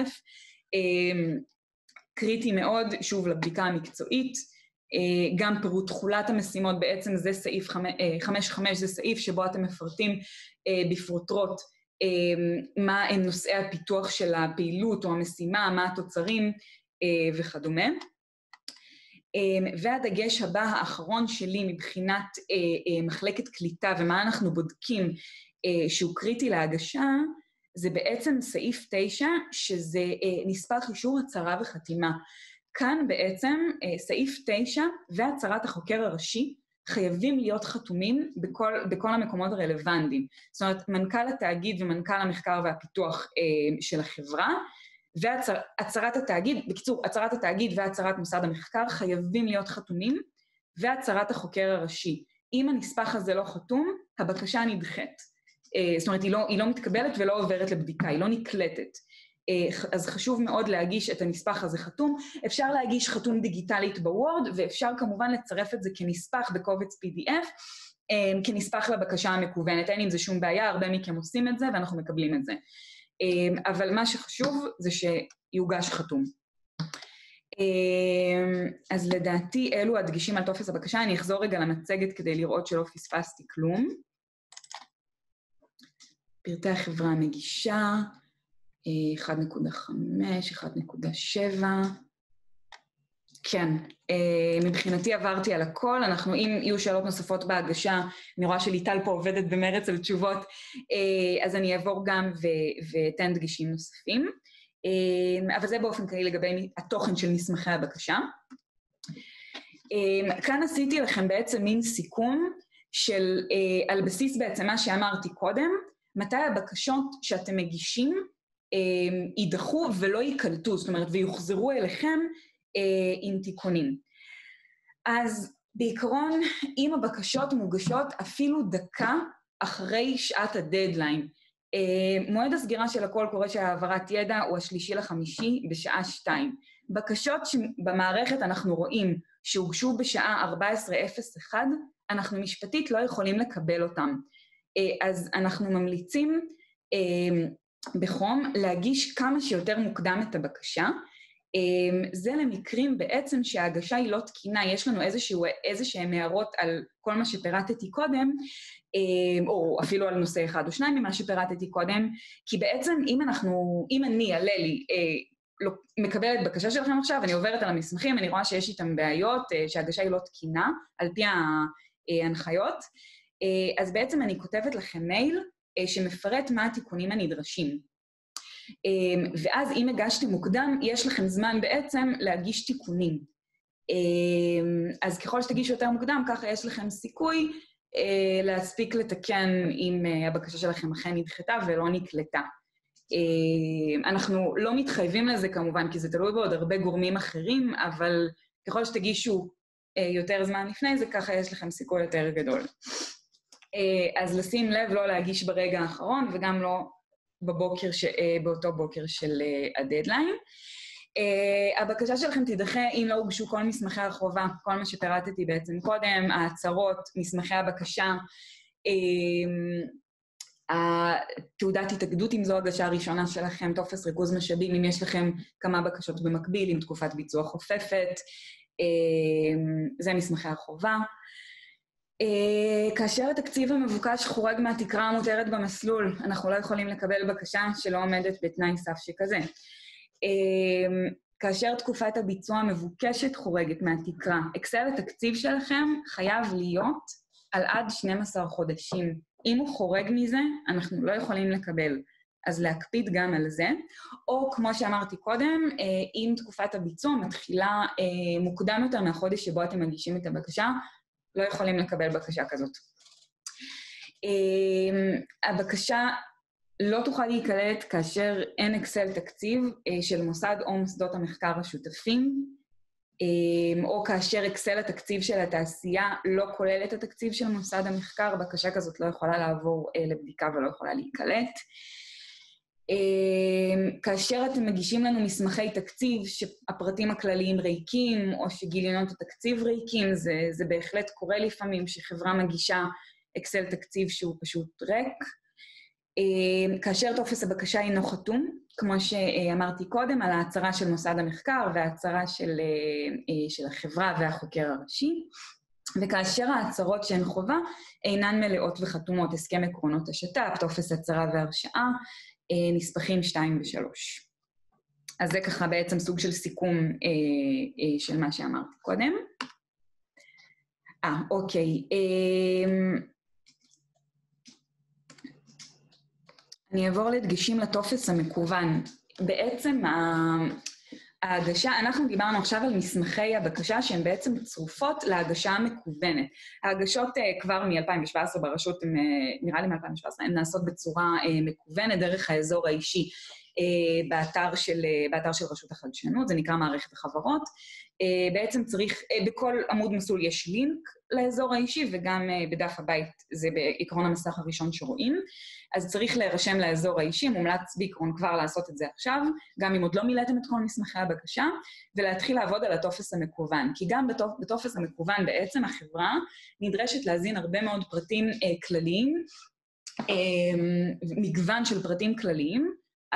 קריטי מאוד, שוב לבדיקה המקצועית, גם פירוט תחולת המשימות, בעצם זה סעיף 5.5, זה סעיף שבו אתם מפרטים בפרוטרוט מה הם נושאי הפיתוח של הפעילות או המשימה, מה התוצרים וכדומה. והדגש הבא האחרון שלי מבחינת מחלקת קליטה ומה אנחנו בודקים שהוא קריטי להגשה, זה בעצם סעיף 9, שזה נספח אישור הצהרה וחתימה. כאן בעצם סעיף 9 והצהרת החוקר הראשי חייבים להיות חתומים בכל המקומות הרלוונטיים. זאת אומרת, מנכ"ל התאגיד ומנכ"ל המחקר והפיתוח של החברה, והצהרת התאגיד, בקיצור, הצהרת התאגיד והצהרת מוסד המחקר חייבים להיות חתומים, והצהרת החוקר הראשי. אם הנספח הזה לא חתום, הבקשה נדחית. זאת אומרת, היא לא מתקבלת ולא עוברת לבדיקה, היא לא נקלטת. אז חשוב מאוד להגיש את הנספח הזה חתום. אפשר להגיש חתום דיגיטלית בוורד, ואפשר כמובן לצרף את זה כנספח בקובץ PDF, כנספח לבקשה המקוונת. אין עם זה שום בעיה, הרבה מכם עושים את זה ואנחנו מקבלים את זה. אבל מה שחשוב זה שיוגש חתום. אז לדעתי אלו הדגשים על טופס הבקשה. אני אחזור רגע למצגת כדי לראות שלא פספסתי כלום. פרטי החברה המגישה, 1.5, 1.7. כן, מבחינתי עברתי על הכל, אם יהיו שאלות נוספות בהגשה, אני רואה שליטל פה עובדת במרץ על תשובות, אז אני אעבור גם ואתן דגשים נוספים, אבל זה באופן כללי לגבי התוכן של מסמכי הבקשה. כאן עשיתי לכם בעצם מין סיכום של, על בסיס בעצם מה שאמרתי קודם, מתי הבקשות שאתם מגישים יידחו ולא יקלטו, זאת אומרת, ויוחזרו אליכם עם תיקונים. אז בעיקרון, אם הבקשות מוגשות אפילו דקה אחרי שעת הדדליין, מועד הסגירה של הקול קורא של העברת ידע הוא 3.5 בשעה 2. בקשות שבמערכת אנחנו רואים שהוגשו בשעה 14:01, אנחנו משפטית לא יכולים לקבל אותם. אז אנחנו ממליצים בחום להגיש כמה שיותר מוקדם את הבקשה. זה למקרים בעצם שההגשה היא לא תקינה, יש לנו איזשהם הערות על כל מה שפירטתי קודם, או אפילו על נושא אחד או שניים ממה שפירטתי קודם, כי בעצם אם אני, הללי, מקבלת בקשה שלכם עכשיו, אני עוברת על המסמכים, אני רואה שיש איתם בעיות, שההגשה היא לא תקינה, על פי ההנחיות, אז בעצם אני כותבת לכם מייל שמפרט מה התיקונים הנדרשים. ואז אם הגשתם מוקדם, יש לכם זמן בעצם להגיש תיקונים. אז ככל שתגישו יותר מוקדם, ככה יש לכם סיכוי להספיק לתקן אם הבקשה שלכם אכן נדחתה ולא נקלטה. אנחנו לא מתחייבים לזה כמובן, כי זה תלוי בעוד הרבה גורמים אחרים, אבל ככל שתגישו יותר זמן לפני זה, ככה יש לכם סיכוי יותר גדול. אז לשים לב לא להגיש ברגע האחרון, וגם לא באותו בוקר של הדדליין. הבקשה שלכם תידחה אם לא הוגשו כל מסמכי החובה, כל מה שפירטתי בעצם קודם, ההצהרות, מסמכי הבקשה, תעודת התאגדות אם זו הגשה הראשונה שלכם, טופס ריכוז משאבים אם יש לכם כמה בקשות במקביל, עם תקופת ביצוע חופפת, זה מסמכי החובה. כאשר התקציב המבוקש חורג מהתקרה המותרת במסלול, אנחנו לא יכולים לקבל בקשה שלא עומדת בתנאי סף שכזה. כאשר תקופת הביצוע המבוקשת חורגת מהתקרה, אקסל התקציב שלכם חייב להיות על עד 12 חודשים. אם הוא חורג מזה, אנחנו לא יכולים לקבל. אז להקפיד גם על זה. או כמו שאמרתי קודם, אם תקופת הביצוע מתחילה מוקדם יותר מהחודש שבו אתם מגישים את הבקשה, לא יכולים לקבל בקשה כזאת. הבקשה לא תוכל להיקלט כאשר אין אקסל תקציב של מוסד או מוסדות המחקר השותפים. או כאשר אקסל התקציב של התעשייה לא כולל את התקציב של מוסד המחקר, בקשה כזאת לא יכולה לעבור לבדיקה ולא יכולה להיקלט. כאשר אתם מגישים לנו מסמכי תקציב שהפרטים הכלליים ריקים, או שגיליונות התקציב ריקים, זה בהחלט קורה לפעמים שחברה מגישה אקסל תקציב שהוא פשוט ריק. כאשר טופס הבקשה אינו חתום, כמו שאמרתי קודם, על ההצהרה של מוסד המחקר וההצהרה של החברה והחוקר הראשי, וכאשר ההצהרות שהן חובה אינן מלאות וחתומות, הסכם עקרונות השת"פ, טופס הצהרה והרשאה, נספחים 2 ו-3. אז זה ככה בעצם סוג של סיכום של מה שאמרתי קודם. אוקיי. אני אעבור לדגשים לטופס המקוון. בעצם ההגשה, אנחנו דיברנו עכשיו על מסמכי הבקשה שהן בעצם צרופות להגשה המקוונת. ההגשות כבר מ-2017 ברשות, נראה לי מ-2017, הן נעשות בצורה מקוונת דרך האזור האישי באתר של רשות החדשנות, זה נקרא מערכת החברות. בעצם צריך, בכל עמוד מסלול יש לינק לאזור האישי, וגם בדף הבית, זה בעקרון המסך הראשון שרואים. אז צריך להירשם לאזור האישי, מומלץ בעקרון כבר לעשות את זה עכשיו, גם אם עוד לא מילאתם את כל מסמכי הבקשה, ולהתחיל לעבוד על הטופס המקוון. כי גם בטופס המקוון בעצם החברה נדרשת להזין הרבה מאוד פרטים כלליים, מגוון של פרטים כלליים,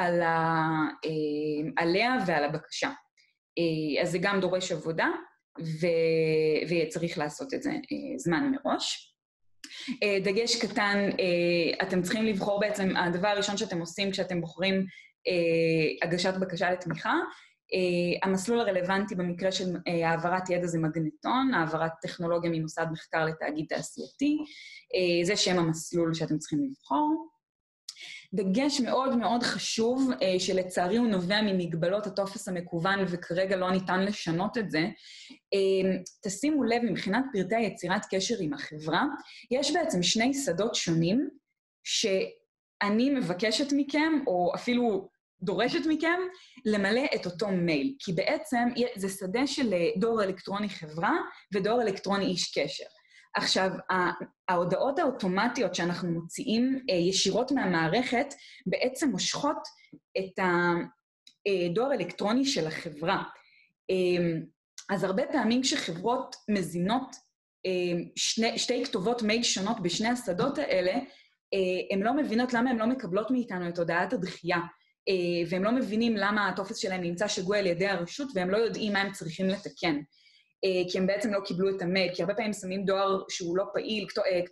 עליה ועל הבקשה. אז זה גם דורש עבודה, וצריך לעשות את זה זמן מראש. דגש קטן, אתם צריכים לבחור בעצם, הדבר הראשון שאתם עושים כשאתם בוחרים הגשת בקשה לתמיכה, המסלול הרלוונטי במקרה של העברת ידע זה מגנטון, העברת טכנולוגיה ממוסד מחקר לתאגיד תעשייתי, זה שם המסלול שאתם צריכים לבחור. דגש מאוד מאוד חשוב, שלצערי הוא נובע ממגבלות הטופס המקוון, וכרגע לא ניתן לשנות את זה. תשימו לב, מבחינת פרטי יצירת קשר עם החברה, יש בעצם 2 שדות שונים, שאני מבקשת מכם, או אפילו דורשת מכם, למלא את אותו מייל. כי בעצם זה שדה של דואר אלקטרוני חברה, ודואר אלקטרוני איש קשר. עכשיו, ההודעות האוטומטיות שאנחנו מוציאים ישירות מהמערכת, בעצם מושכות את הדואר אלקטרוני של החברה. אז הרבה פעמים כשחברות מזינות שתי כתובות מייל שונות בשני השדות האלה, הן לא מבינות למה הן לא מקבלות מאיתנו את הודעת הדחייה, והם לא מבינים למה הטופס שלהם נמצא שגוי על ידי הרשות, והם לא יודעים מה הם צריכים לתקן. כי הם בעצם לא קיבלו את המייל, כי הרבה פעמים שמים דואר שהוא לא פעיל,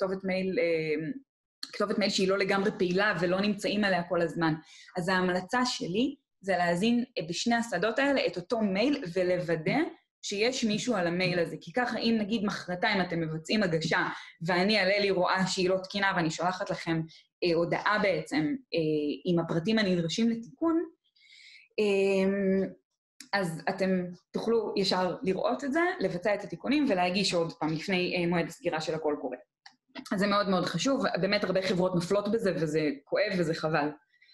כתובת מייל שהיא לא לגמרי פעילה ולא נמצאים עליה כל הזמן. אז ההמלצה שלי זה להזין בשני השדות האלה את אותו מייל ולוודא שיש מישהו על המייל הזה. כי ככה אם נגיד מחרתיים אתם מבצעים הגשה ואני עלה לי רואה שהיא לא תקינה ואני שולחת לכם הודעה בעצם עם הפרטים הנדרשים לתיקון, אז אתם תוכלו ישר לראות את זה, לבצע את התיקונים ולהגיש עוד פעם לפני מועד הסגירה של הכל קורה. אז זה מאוד מאוד חשוב, באמת הרבה חברות נופלות בזה וזה כואב וזה חבל.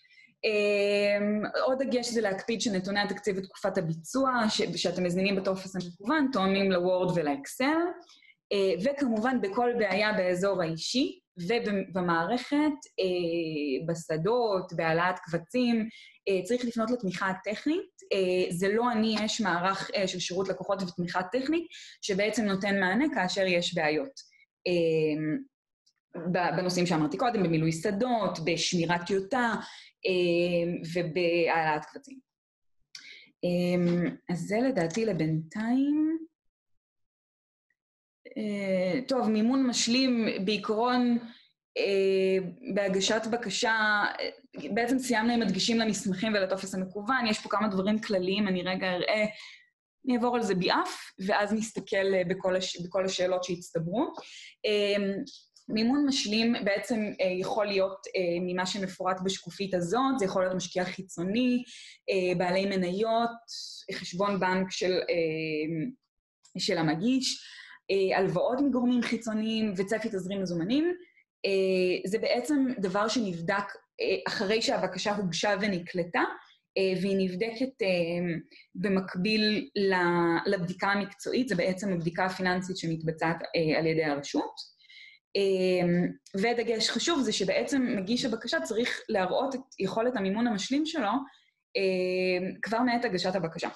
עוד דגש זה להקפיד שנתוני התקציב ותקופת הביצוע, שאתם מזמינים בטופס המקוון, תואמים לוורד ולאקסל, וכמובן בכל בעיה באזור האישי ובמערכת, בשדות, בהעלאת קבצים, צריך לפנות לתמיכה טכנית. זה לא אני, יש מערך של שירות לקוחות ותמיכה טכנית, שבעצם נותן מענה כאשר יש בעיות. בנושאים שאמרתי קודם, במילוי שדות, בשמירת טיוטה ובהעלאת קבצים. אז זה לדעתי לבינתיים. טוב, מימון משלים בעיקרון בהגשת בקשה, בעצם סיימנו עם הדגשים למסמכים ולטופס המקוון, יש פה כמה דברים כלליים, אני רגע אראה, אני אעבור על זה ביעף, ואז נסתכל בכל השאלות שהצטברו. מימון משלים בעצם יכול להיות ממה שמפורט בשקופית הזאת, זה יכול להיות משקיע חיצוני, בעלי מניות, חשבון בנק של המגיש, הלוואות מגורמים חיצוניים וצפי תזרים מזומנים. זה בעצם דבר שנבדק אחרי שהבקשה הוגשה ונקלטה, והיא נבדקת במקביל לבדיקה המקצועית, זה בעצם הבדיקה הפיננסית שמתבצעת על ידי הרשות. ודגש חשוב זה שבעצם מגיש הבקשה צריך להראות את יכולת המימון המשלים שלו כבר מעת הגשת הבקשה.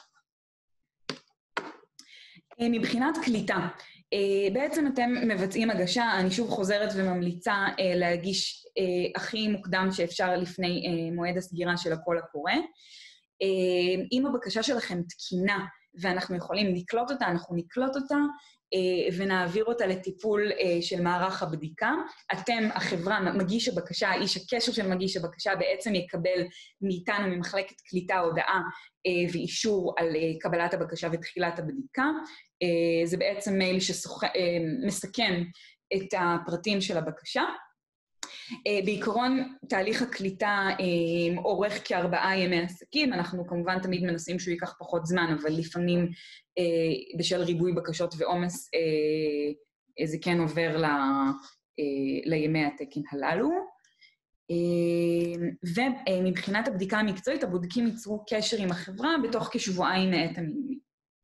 מבחינת קליטה, בעצם אתם מבצעים הגשה, אני שוב חוזרת וממליצה להגיש הכי מוקדם שאפשר לפני מועד הסגירה של הקול הקורא. אם הבקשה שלכם תקינה ואנחנו יכולים לקלוט אותה, אנחנו נקלוט אותה ונעביר אותה לטיפול של מערך הבדיקה. אתם, החברה, מגיש הבקשה, איש הקשר של מגיש הבקשה בעצם יקבל מאיתנו ממחלקת קליטה הודעה ואישור על קבלת הבקשה ותחילת הבדיקה. זה בעצם מייל שמסכם את הפרטים של הבקשה. בעיקרון, תהליך הקליטה אורך כ4 ימי עסקים, אנחנו כמובן תמיד מנסים שהוא ייקח פחות זמן, אבל לפעמים בשל ריבוי בקשות ועומס זה כן עובר לימי התקן הללו. ומבחינת הבדיקה המקצועית, הבודקים ייצרו קשר עם החברה בתוך כשבועיים מעת המינוי.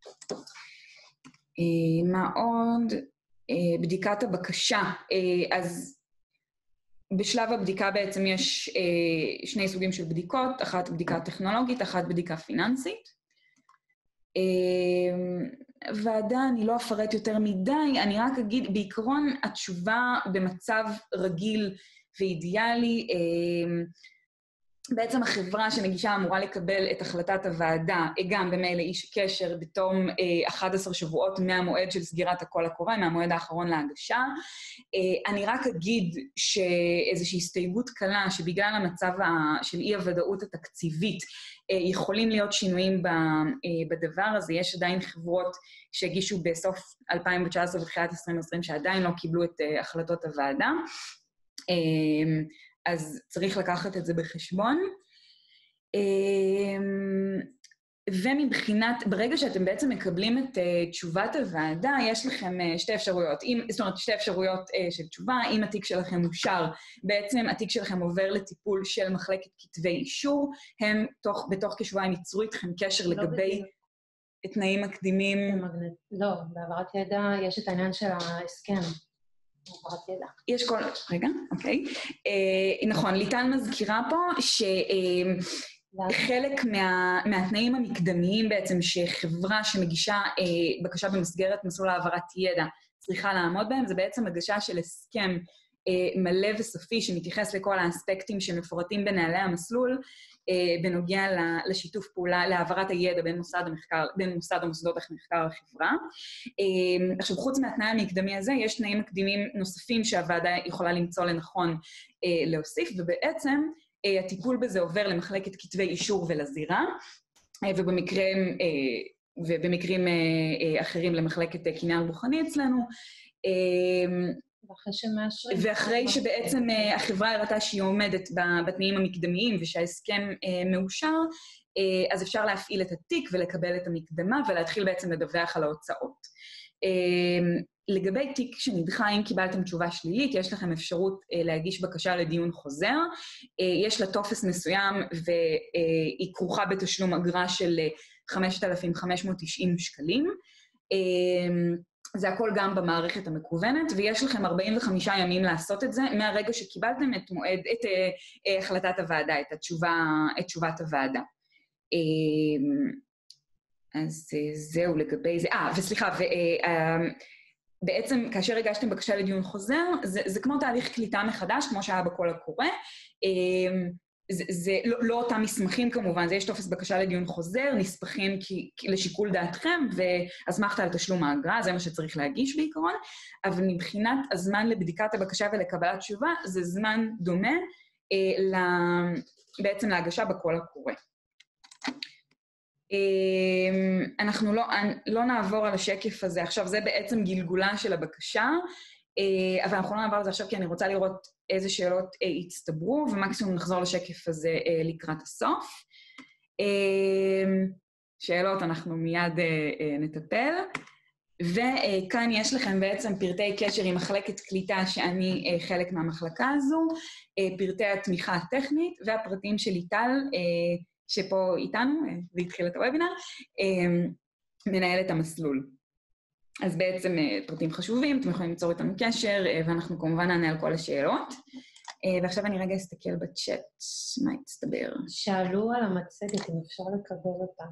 מה עוד? בדיקת הבקשה. אז בשלב הבדיקה בעצם יש 2 סוגים של בדיקות, אחת בדיקה טכנולוגית, אחת בדיקה פיננסית. ועדה, אני לא אפרט יותר מדי, אני רק אגיד, בעיקרון התשובה במצב רגיל ואידיאלי, בעצם החברה שמגישה אמורה לקבל את החלטת הוועדה, גם במייל לאיש הקשר, בתום 11 שבועות מהמועד של סגירת הקול הקורא, מהמועד האחרון להגשה. אני רק אגיד שאיזושהי הסתייגות קלה, שבגלל המצב של אי-הוודאות התקציבית, יכולים להיות שינויים בדבר הזה. יש עדיין חברות שהגישו בסוף 2019 ובתחילת 2020, שעדיין לא קיבלו את החלטות הוועדה. אז צריך לקחת את זה בחשבון. ומבחינת, ברגע שאתם בעצם מקבלים את תשובת הוועדה, יש לכם 2 אפשרויות, זאת אומרת 2 אפשרויות של תשובה. אם התיק שלכם אושר, בעצם התיק שלכם עובר לטיפול של מחלקת כתבי אישור, הם בתוך כשבועיים ייצרו איתכם קשר לגבי תנאים מקדימים. לא, בעברת ידע יש את העניין של ההסכם. יש כל... רגע, אוקיי. נכון, ליטל מזכירה פה שחלק מהתנאים המקדמיים בעצם שחברה שמגישה בקשה במסגרת מסלול העברת ידע צריכה לעמוד בהם, זה בעצם הגשה של הסכם מלא וסופי שמתייחס לכל האספקטים שמפורטים בנהלי המסלול, בנוגע לשיתוף פעולה, להעברת הידע בין מוסד המוסדות המחקר לחברה. עכשיו, חוץ מהתנאי המקדמי הזה, יש תנאים מקדימים נוספים שהוועדה יכולה למצוא לנכון להוסיף, ובעצם הטיפול בזה עובר למחלקת כתבי אישור ולזירה, ובמקרים אחרים למחלקת קניין רוחני אצלנו. ואחרי שבעצם החברה הראתה שהיא עומדת בתנאים המקדמיים ושההסכם מאושר, אז אפשר להפעיל את התיק ולקבל את המקדמה ולהתחיל בעצם לדווח על ההוצאות. לגבי תיק שנדחה, אם קיבלתם תשובה שלילית, יש לכם אפשרות להגיש בקשה לדיון חוזר. יש לה טופס מסוים והיא כרוכה בתשלום אגרה של 5,590 שקלים. זה הכל גם במערכת המקוונת, ויש לכם 45 ימים לעשות את זה, מהרגע שקיבלתם את החלטת הוועדה, את תשובת הוועדה. אז זהו לגבי זה. וסליחה, בעצם כאשר הגשתם בקשה לדיון חוזר, זה כמו תהליך קליטה מחדש, כמו שהיה בקול הקורא. זה לא אותם מסמכים כמובן, זה יש טופס בקשה לדיון חוזר, נספחים לשיקול דעתכם, ואסמכתה על תשלום האגרה, זה מה שצריך להגיש בעיקרון, אבל מבחינת הזמן לבדיקת הבקשה ולקבלת תשובה, זה זמן דומה בעצם להגשה בקול הקורא. אנחנו לא נעבור על השקף הזה, עכשיו זה בעצם גלגולה של הבקשה, אבל אנחנו לא נעבור על זה עכשיו כי אני רוצה לראות איזה שאלות הצטברו, ומקסימום נחזור לשקף הזה לקראת הסוף. שאלות אנחנו מיד נטפל, וכאן יש לכם בעצם פרטי קשר עם מחלקת קליטה שאני חלק מהמחלקה הזו, פרטי התמיכה הטכנית והפרטים של ליטל שפה איתנו, והתחיל את הוובינר, מנהל את המסלול. אז בעצם פרטים חשובים, אתם יכולים ליצור איתנו קשר, ואנחנו כמובן נענה על כל השאלות. ועכשיו אני רגע אסתכל בצ'אט, מה יצטבר. שאלו על המצגת, אם אפשר לקבל אותה.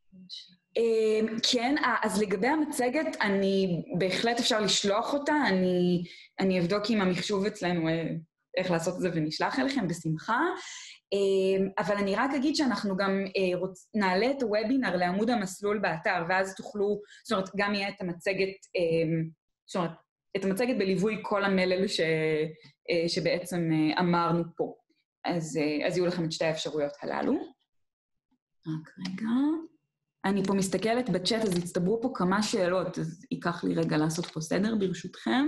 כן, אז לגבי המצגת, בהחלט אפשר לשלוח אותה, אני אבדוק עם המחשוב אצלנו איך לעשות את זה ונשלח אליכם בשמחה, אבל אני רק אגיד שאנחנו גם נעלה את הוובינר לעמוד המסלול באתר, ואז תוכלו, זאת אומרת, גם יהיה את המצגת, זאת אומרת, את המצגת בליווי כל המלל שבעצם אמרנו פה. אז יהיו לכם את שתי האפשרויות הללו. רק רגע. אני פה מסתכלת בצ'אט, אז הצטברו פה כמה שאלות, אז ייקח לי רגע לעשות פה סדר ברשותכם.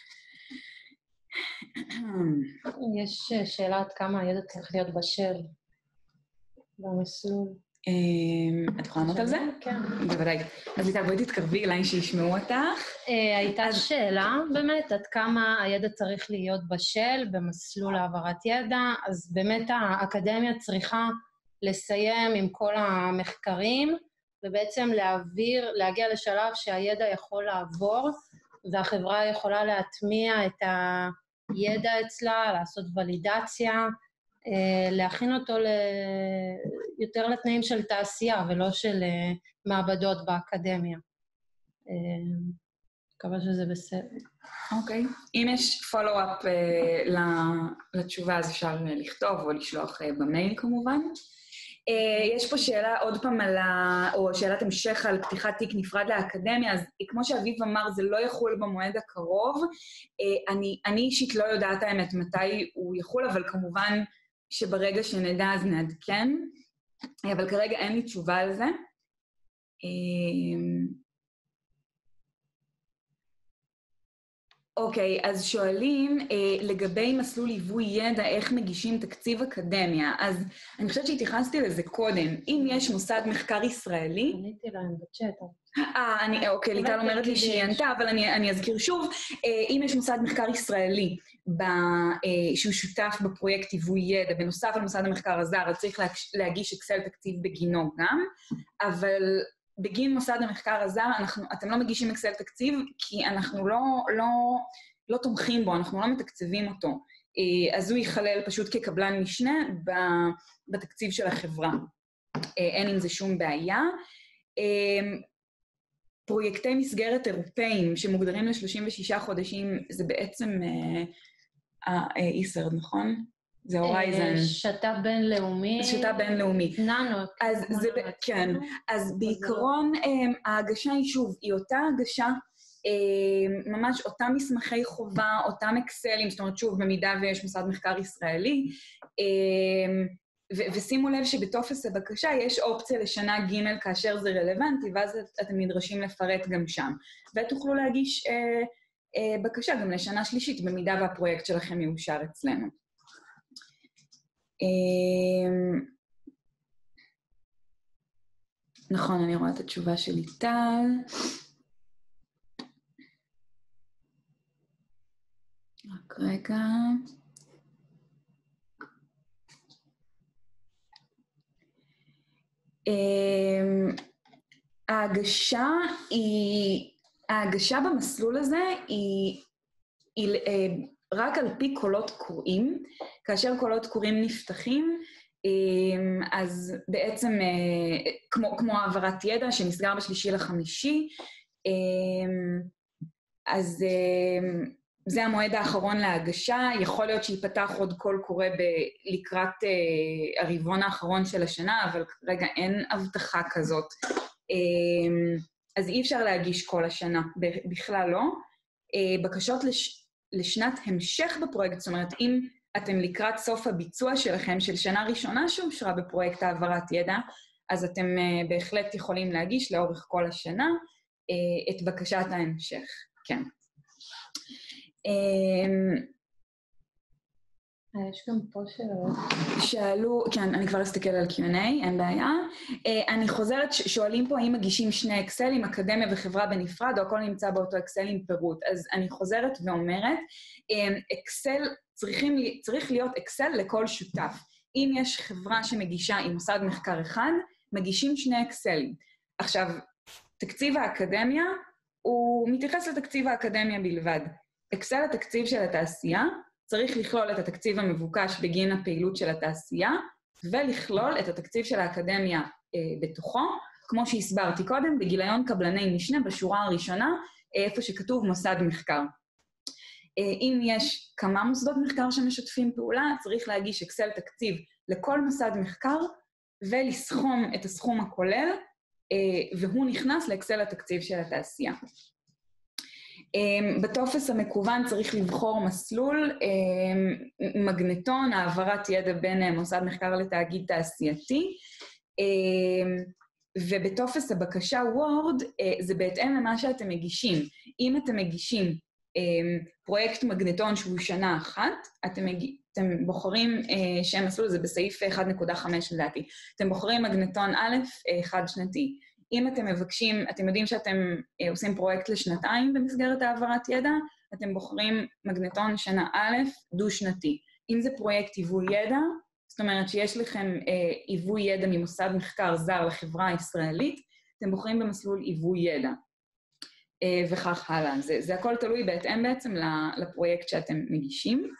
יש שאלה עד כמה הידע צריך להיות בשל במסלול. את יכולה לענות על זה? כן. בוודאי. אז ליטל, בואי תתקרבי אליי שישמעו אותך. הייתה שאלה באמת, עד כמה הידע צריך להיות בשל במסלול העברת ידע, אז באמת האקדמיה צריכה לסיים עם כל המחקרים, ובעצם להגיע לשלב שהידע יכול לעבור, והחברה יכולה להטמיע את הידע אצלה, לעשות ולידציה, להכין אותו יותר לתנאים של תעשייה, ולא של מעבדות באקדמיה. מקווה שזה בסדר. אוקיי. אם יש פולו-אפ לתשובה, אז אפשר לכתוב או לשלוח במייל כמובן. יש פה שאלה עוד פעם או שאלת המשך על פתיחת תיק נפרד לאקדמיה, אז כמו שאביב אמר, זה לא יחול במועד הקרוב. אני אישית לא יודעת האמת מתי הוא יחול, אבל כמובן שברגע שנדע אז נעדכן, אבל כרגע אין לי תשובה על זה. אוקיי, אז שואלים לגבי מסלול ליווי ידע, איך מגישים תקציב אקדמיה. אז אני חושבת שהתייחסתי לזה קודם. אם יש מוסד מחקר ישראלי... עניתי להם בצ'אט. אוקיי, ליטל אומרת לי שהיא ענתה, אבל אני אזכיר שוב. אם יש מוסד מחקר ישראלי שהוא שותף בפרויקט ליווי ידע, בנוסף על מוסד המחקר הזר, אז צריך להגיש אקסל תקציב בגינו גם, אבל... בגין מוסד המחקר הזר, אתם לא מגישים אקסל תקציב, כי אנחנו לא תומכים בו, אנחנו לא מתקצבים אותו. אז הוא ייכלל פשוט כקבלן משנה בתקציב של החברה. אין עם זה שום בעיה. פרויקטי מסגרת אירופאים שמוגדרים ל36 חודשים, זה בעצם איסרד, נכון? זה הורייזן. שת"פ בינלאומי. שת"פ בינלאומי. ננו. כן. אז בעיקרון ההגשה היא שוב, היא אותה הגשה, ממש אותם מסמכי חובה, אותם אקסלים, זאת אומרת שוב, במידה ויש מוסד מחקר ישראלי, ושימו לב שבטופס הבקשה יש אופציה לשנה ג' כאשר זה רלוונטי, ואז אתם נדרשים לפרט גם שם. ותוכלו להגיש בקשה גם לשנה שלישית, במידה והפרויקט שלכם יאושר אצלנו. נכון, אני רואה את התשובה של ליטל. רק רגע. ההגשה במסלול הזה היא רק על פי קולות קוראים. כאשר קולות קוראים נפתחים, אז בעצם כמו העברת ידע שנסגר ב3.5, אז זה המועד האחרון להגשה. יכול להיות שיפתח עוד קול קורא לקראת הרבעון האחרון של השנה, אבל כרגע אין הבטחה כזאת. אז אי אפשר להגיש כל השנה, בכלל לא. בקשות לשנת המשך בפרויקט, זאת אומרת, אם אתם לקראת סוף הביצוע שלכם של שנה ראשונה שאושרה בפרויקט העברת ידע, אז אתם בהחלט יכולים להגיש לאורך כל השנה את בקשת ההמשך. כן. יש גם פה שאלו, כן, אני כבר אסתכל על Q&A, אין בעיה. אני חוזרת, שואלים פה האם מגישים שני אקסלים, אקדמיה וחברה בנפרד, או הכל נמצא באותו אקסל עם פירוט. אז אני חוזרת ואומרת, אקסל, צריך להיות אקסל לכל שותף. אם יש חברה שמגישה עם מוסד מחקר אחד, מגישים 2 אקסלים. עכשיו, תקציב האקדמיה, הוא מתייחס לתקציב האקדמיה בלבד. אקסל התקציב של התעשייה צריך לכלול את התקציב המבוקש בגין הפעילות של התעשייה, ולכלול את התקציב של האקדמיה בתוכו, כמו שהסברתי קודם, בגיליון קבלני משנה בשורה הראשונה, איפה שכתוב מוסד מחקר. אם יש כמה מוסדות מחקר שמשתפים פעולה, צריך להגיש אקסל תקציב לכל מוסד מחקר, ולסכום את הסכום הכולל, והוא נכנס לאקסל התקציב של התעשייה. בטופס המקוון צריך לבחור מסלול, מגנטון, העברת ידע בין מוסד מחקר לתאגיד תעשייתי, ובטופס הבקשה וורד זה בהתאם למה שאתם מגישים. אם אתם מגישים פרויקט מגנטון שהוא שנה אחת, אתם בוחרים שם מסלול, זה בסעיף 1.5 לדעתי, אתם בוחרים מגנטון א' חד שנתי. אם אתם מבקשים, אתם יודעים שאתם עושים פרויקט לשנתיים במסגרת העברת ידע, אתם בוחרים מגנטון שנה א' דו-שנתי. אם זה פרויקט היווי ידע, זאת אומרת שיש לכם היווי ידע ממוסד מחקר זר לחברה הישראלית, אתם בוחרים במסלול היווי ידע. וכך הלאה. זה הכל תלוי בהתאם בעצם לפרויקט שאתם מגישים.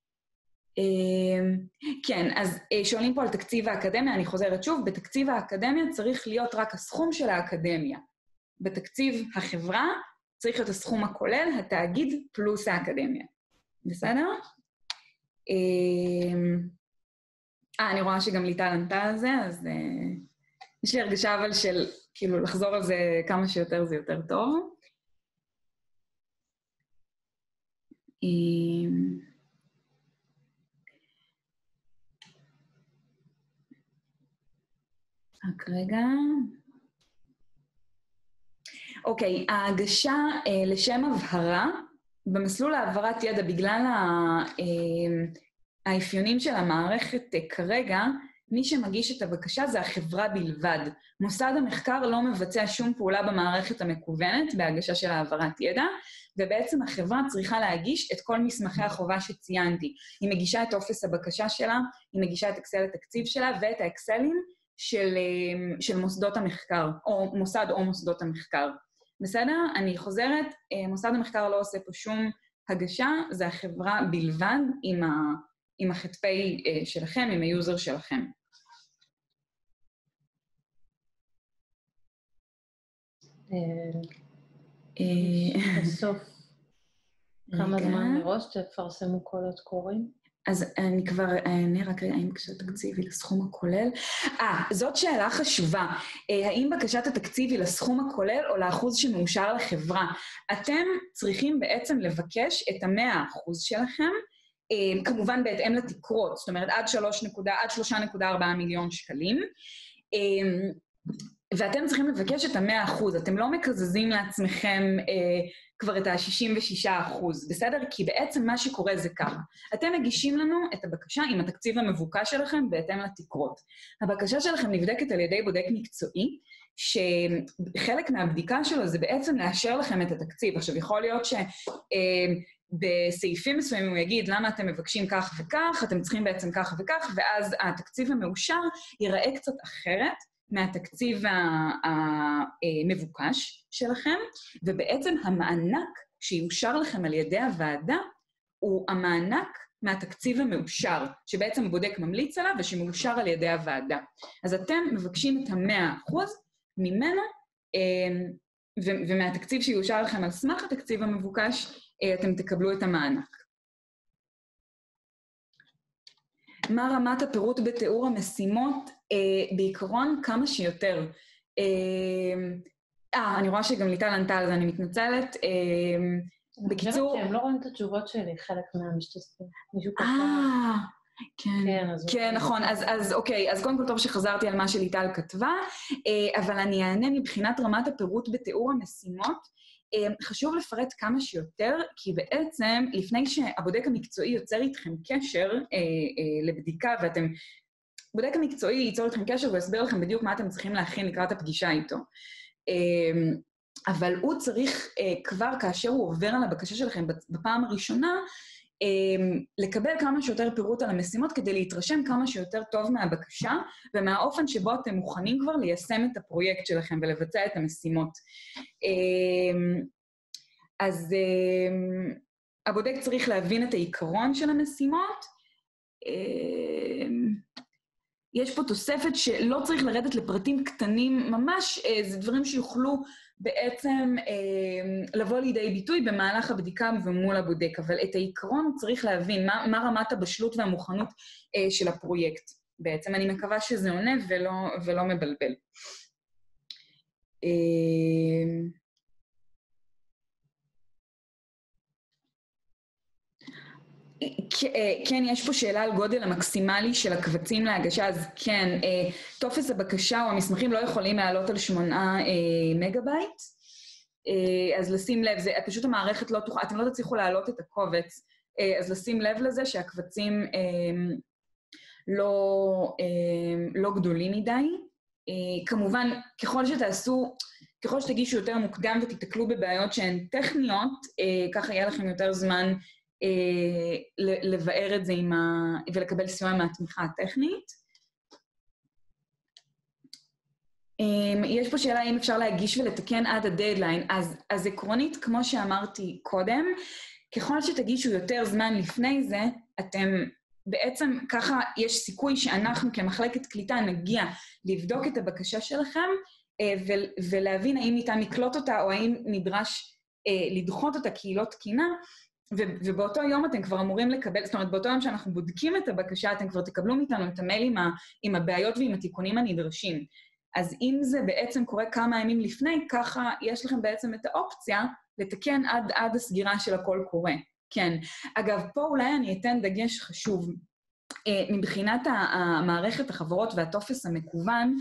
כן, אז שואלים פה על תקציב האקדמיה, אני חוזרת שוב, בתקציב האקדמיה צריך להיות רק הסכום של האקדמיה. בתקציב החברה צריך להיות הסכום הכולל, התאגיד פלוס האקדמיה. בסדר? אני רואה שגם ליטל ענתה על זה, אז יש לי הרגשה אבל של כאילו לחזור על זה כמה שיותר זה יותר טוב. רק רגע. אוקיי, ההגשה לשם הבהרה, במסלול העברת ידע בגלל האפיונים של המערכת כרגע, מי שמגיש את הבקשה זה החברה בלבד. מוסד המחקר לא מבצע שום פעולה במערכת המקוונת בהגשה של העברת ידע, ובעצם החברה צריכה להגיש את כל מסמכי החובה שציינתי. היא מגישה את טופס הבקשה שלה, היא מגישה את אקסל התקציב שלה ואת האקסלים של מוסדות המחקר, או מוסד או מוסדות המחקר. בסדר? אני חוזרת, מוסד המחקר לא עושה פה שום הגשה, זה החברה בלבד עם החטפי שלכם, עם היוזר שלכם. בסוף, כמה זמן מראש תפרסמו קולות קוראים? אז אני כבר אענה רק רגע, האם בקשת התקציב היא לסכום הכולל? זאת שאלה חשובה. האם בקשת התקציב היא לסכום הכולל או לאחוז שמאושר לחברה? אתם צריכים בעצם לבקש את 100% שלכם, כמובן בהתאם לתקרות, זאת אומרת עד 3.4 מיליון שקלים, ואתם צריכים לבקש את 100%, אתם לא מקזזים לעצמכם כבר את ה-66%, בסדר? כי בעצם מה שקורה זה ככה. אתם מגישים לנו את הבקשה עם התקציב המבוקש שלכם בהתאם לתקרות. הבקשה שלכם נבדקת על ידי בודק מקצועי, שחלק מהבדיקה שלו זה בעצם לאשר לכם את התקציב. עכשיו, יכול להיות בסעיפים מסוימים הוא יגיד למה אתם מבקשים כך וכך, אתם צריכים בעצם כך וכך, ואז התקציב המאושר ייראה קצת אחרת, מהתקציב המבוקש שלכם, ובעצם המענק שיאושר לכם על ידי הוועדה, הוא המענק מהתקציב המאושר, שבעצם הבודק ממליץ עליו ושמאושר על ידי הוועדה. אז אתם מבקשים את 100% ממנו, ומהתקציב שיאושר לכם על סמך התקציב המבוקש, אתם תקבלו את המענק. מה רמת הפירוט בתיאור המשימות? בעיקרון כמה שיותר. אני רואה שגם ליטל ענתה על זה, אני מתנצלת. בקיצור... אני חושבת שהם לא רואים את התשובות שלי, חלק מהמשתתפים. מישהו ככה... כן, נכון. אז אוקיי, אז קודם כל טוב שחזרתי על מה שליטל כתבה, אבל אני אענה מבחינת רמת הפירוט בתיאור המשימות, חשוב לפרט כמה שיותר, כי בעצם לפני שהבודק המקצועי יוצר איתכם קשר לבדיקה, ואתם... בודק המקצועי ייצור איתכם קשר ויסביר לכם בדיוק מה אתם צריכים להכין לקראת הפגישה איתו. אבל הוא צריך כבר כאשר הוא עובר על הבקשה שלכם בפעם הראשונה, לקבל כמה שיותר פירוט על המשימות כדי להתרשם כמה שיותר טוב מהבקשה, ומהאופן שבו אתם מוכנים כבר ליישם את הפרויקט שלכם ולבצע את המשימות. אז הבודק צריך להבין את העיקרון של המשימות. יש פה תוספת שלא צריך לרדת לפרטים קטנים, ממש זה דברים שיוכלו בעצם לבוא לידי ביטוי במהלך הבדיקה ומול הבודק, אבל את העיקרון הוא צריך להבין מה רמת הבשלות והמוכנות של הפרויקט. בעצם אני מקווה שזה עונה ולא מבלבל. כן, יש פה שאלה על גודל המקסימלי של הקבצים להגשה, אז כן, טופס הבקשה או המסמכים לא יכולים לעלות על 8 מגה-בייט, אז לשים לב, זה פשוט המערכת לא תוכל, אתם לא תצליחו להעלות את הקובץ, אז לשים לב לזה שהקבצים לא גדולים מדי. כמובן, ככל שתגישו יותר מוקדם ותתקלו בבעיות שהן טכניות, ככה יהיה לכם יותר זמן לבאר את זה ולקבל סיוע מהתמיכה הטכנית. יש פה שאלה אם אפשר להגיש ולתקן עד הדדליין, אז עקרונית, כמו שאמרתי קודם, ככל שתגישו יותר זמן לפני זה, אתם בעצם ככה יש סיכוי שאנחנו כמחלקת קליטה נגיע לבדוק את הבקשה שלכם, ולהבין האם ניתן לקלוט אותה או האם נדרש לדחות אותה כי היא לא תקינה, ובאותו יום אתם כבר אמורים לקבל, זאת אומרת, באותו יום שאנחנו בודקים את הבקשה, אתם כבר תקבלו מאיתנו את המייל עם הבעיות ועם התיקונים הנדרשים. אז אם זה בעצם קורה כמה ימים לפני, ככה יש לכם בעצם את האופציה לתקן עד הסגירה של הכל קורה. כן. אגב, פה אולי אני אתן דגש חשוב. מבחינת המערכת, החברות והטופס המקוון,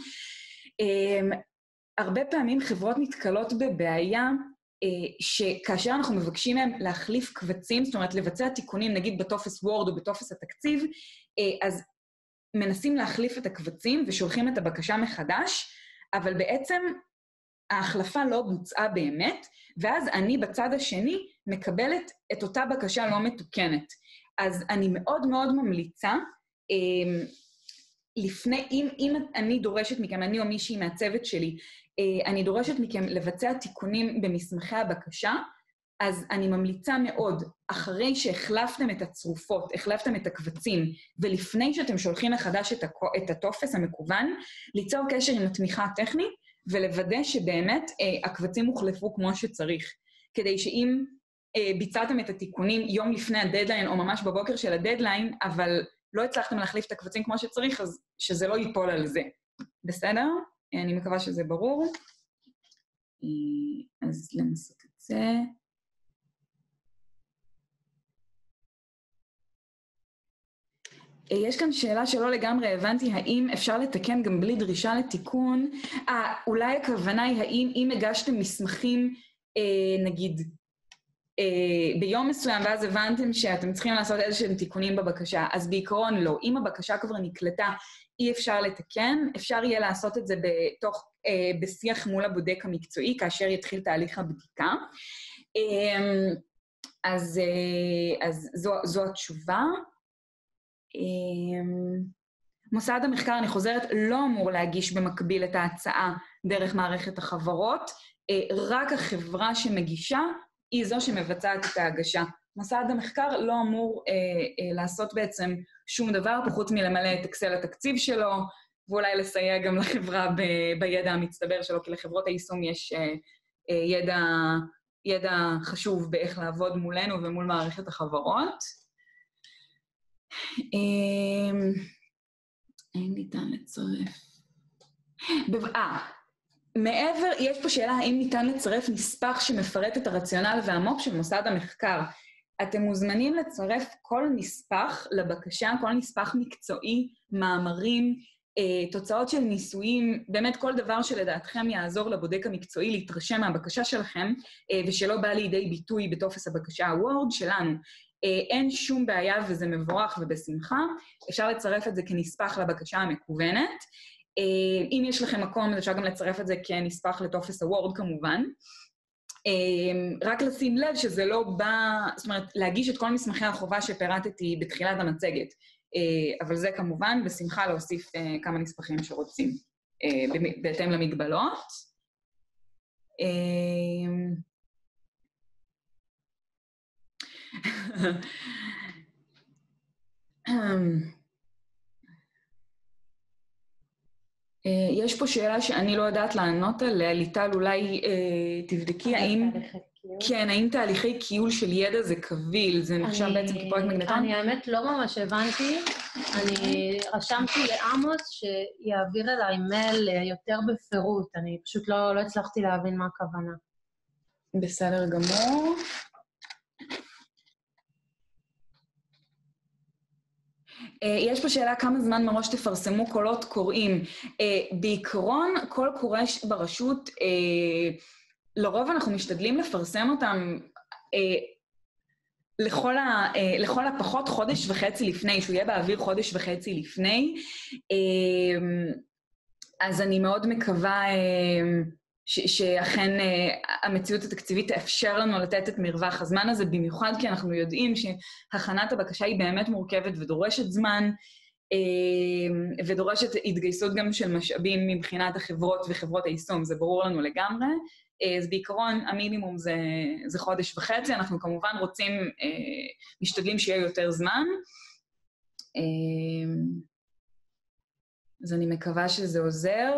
הרבה פעמים חברות נתקלות בבעיה, שכאשר אנחנו מבקשים מהם להחליף קבצים, זאת אומרת, לבצע תיקונים, נגיד בטופס וורד או בטופס התקציב, אז מנסים להחליף את הקבצים ושולחים את הבקשה מחדש, אבל בעצם ההחלפה לא בוצעה באמת, ואז אני בצד השני מקבלת את אותה בקשה לא מתוקנת. אז אני מאוד מאוד ממליצה, אם אני דורשת מכם, אני או מישהי מהצוות שלי, אני דורשת מכם לבצע תיקונים במסמכי הבקשה, אז אני ממליצה מאוד, אחרי שהחלפתם את הצרופות, החלפתם את הקבצים, ולפני שאתם שולחים מחדש את הטופס המקוון, ליצור קשר עם התמיכה הטכנית, ולוודא שבאמת הקבצים הוחלפו כמו שצריך. כדי שאם ביצעתם את התיקונים יום לפני הדדליין, או ממש בבוקר של הדדליין, אבל לא הצלחתם להחליף את הקבצים כמו שצריך, אז שזה לא ייפול על זה. בסדר? אני מקווה שזה ברור. אז לנסות את זה. יש כאן שאלה שלא לגמרי הבנתי, האם אפשר לתקן גם בלי דרישה לתיקון? אולי הכוונה היא, האם אם הגשתם מסמכים, נגיד, ביום מסוים, ואז הבנתם שאתם צריכים לעשות איזשהם תיקונים בבקשה, אז בעיקרון לא. אם הבקשה כבר נקלטה, אי אפשר לתקן, אפשר יהיה לעשות את זה בשיח מול הבודק המקצועי, כאשר יתחיל תהליך הבדיקה. אז זו התשובה. מוסד המחקר, אני חוזרת, לא אמור להגיש במקביל את ההצעה דרך מערכת החברות, רק החברה שמגישה היא זו שמבצעת את ההגשה. מוסד המחקר לא אמור לעשות בעצם שום דבר, חוץ מלמלא את אקסל התקציב שלו, ואולי לסייע גם לחברה בידע המצטבר שלו, כי לחברות היישום יש ידע חשוב באיך לעבוד מולנו ומול מערכת החברות. האם ניתן לצרף? מעבר, יש פה שאלה האם ניתן לצרף נספח שמפרט את הרציונל והמו"פ של מוסד המחקר. אתם מוזמנים לצרף כל נספח לבקשה, כל נספח מקצועי, מאמרים, תוצאות של ניסויים, באמת כל דבר שלדעתכם יעזור לבודק המקצועי להתרשם מהבקשה שלכם, ושלא בא לידי ביטוי בטופס הבקשה הוורד שלנו. אין שום בעיה וזה מבורך ובשמחה, אפשר לצרף את זה כנספח לבקשה המקוונת. אם יש לכם מקום, אפשר גם לצרף את זה כנספח לטופס הוורד כמובן. רק לשים לב שזה לא בא, זאת אומרת, להגיש את כל מסמכי החובה שפירטתי בתחילת המצגת, אבל זה כמובן בשמחה להוסיף כמה נספחים שרוצים, בהתאם למגבלות. יש פה שאלה שאני לא יודעת לענות עליה, ליטל, אולי תבדקי האם תהליכי קיול של ידע זה קביל, זה נחשב בעצם כפרויקט מגנטון? אני האמת לא ממש הבנתי, אני רשמתי לעמוס שיעביר אליי מייל יותר בפירוט, אני פשוט לא הצלחתי להבין מה הכוונה. בסדר גמור. יש פה שאלה כמה זמן מראש תפרסמו קולות קוראים. בעיקרון, קול קורא ברשות, לרוב אנחנו משתדלים לפרסם אותם לכל הפחות חודש וחצי לפני, שהוא יהיה באוויר חודש וחצי לפני. אז אני מאוד מקווה שאכן המציאות התקציבית תאפשר לנו לתת את מרווח הזמן הזה, במיוחד כי אנחנו יודעים שהכנת הבקשה היא באמת מורכבת ודורשת זמן, ודורשת התגייסות גם של משאבים מבחינת החברות וחברות היישום, זה ברור לנו לגמרי. אז בעיקרון המינימום זה חודש וחצי, אנחנו כמובן רוצים, משתדלים שיהיה יותר זמן. אז אני מקווה שזה עוזר.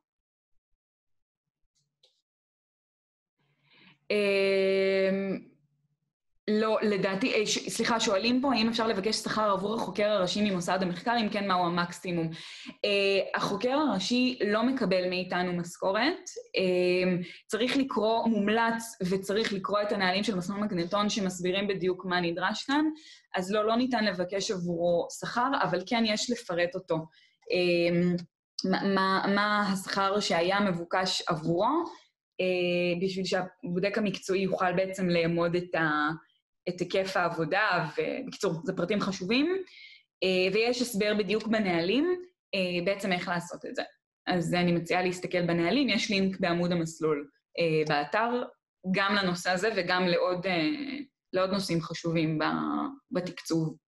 לא, לדעתי, סליחה, שואלים פה, האם אפשר לבקש שכר עבור החוקר הראשי ממוסד המחקר, אם כן, מהו המקסימום? החוקר הראשי לא מקבל מאיתנו משכורת, צריך לקרוא מומלץ וצריך לקרוא את הנהלים של מסלול מגנטון שמסבירים בדיוק מה נדרש כאן, אז לא ניתן לבקש עבורו שכר, אבל כן יש לפרט אותו. מה השכר שהיה מבוקש עבורו, בשביל שהבודק המקצועי יוכל בעצם לאמוד את היקף העבודה, ובקיצור, זה פרטים חשובים, ויש הסבר בדיוק בנהלים, בעצם איך לעשות את זה. אז אני מציעה להסתכל בנהלים, יש לינק בעמוד המסלול באתר, גם לנושא הזה וגם לעוד נושאים חשובים בתקצוב.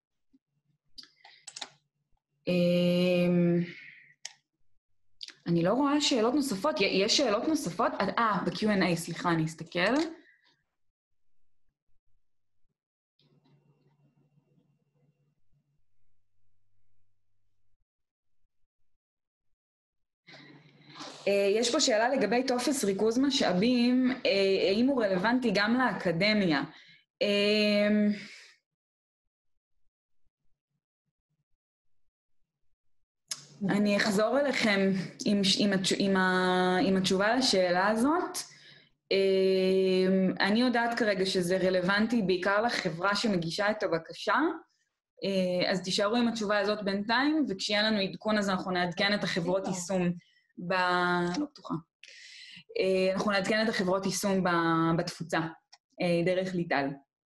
אני לא רואה שאלות נוספות, יש שאלות נוספות? ב-Q&A, סליחה, אני אסתכל. יש פה שאלה לגבי טופס ריכוז משאבים, האם הוא רלוונטי גם לאקדמיה? אני אחזור אליכם עם התשובה לשאלה הזאת. אני יודעת כרגע שזה רלוונטי בעיקר לחברה שמגישה את הבקשה, אז תישארו עם התשובה הזאת בינתיים, וכשיהיה לנו עדכון אז אנחנו נעדכן את החברות יישום לא פתוחה. אנחנו נעדכן את החברות יישום בתפוצה, דרך ליטל.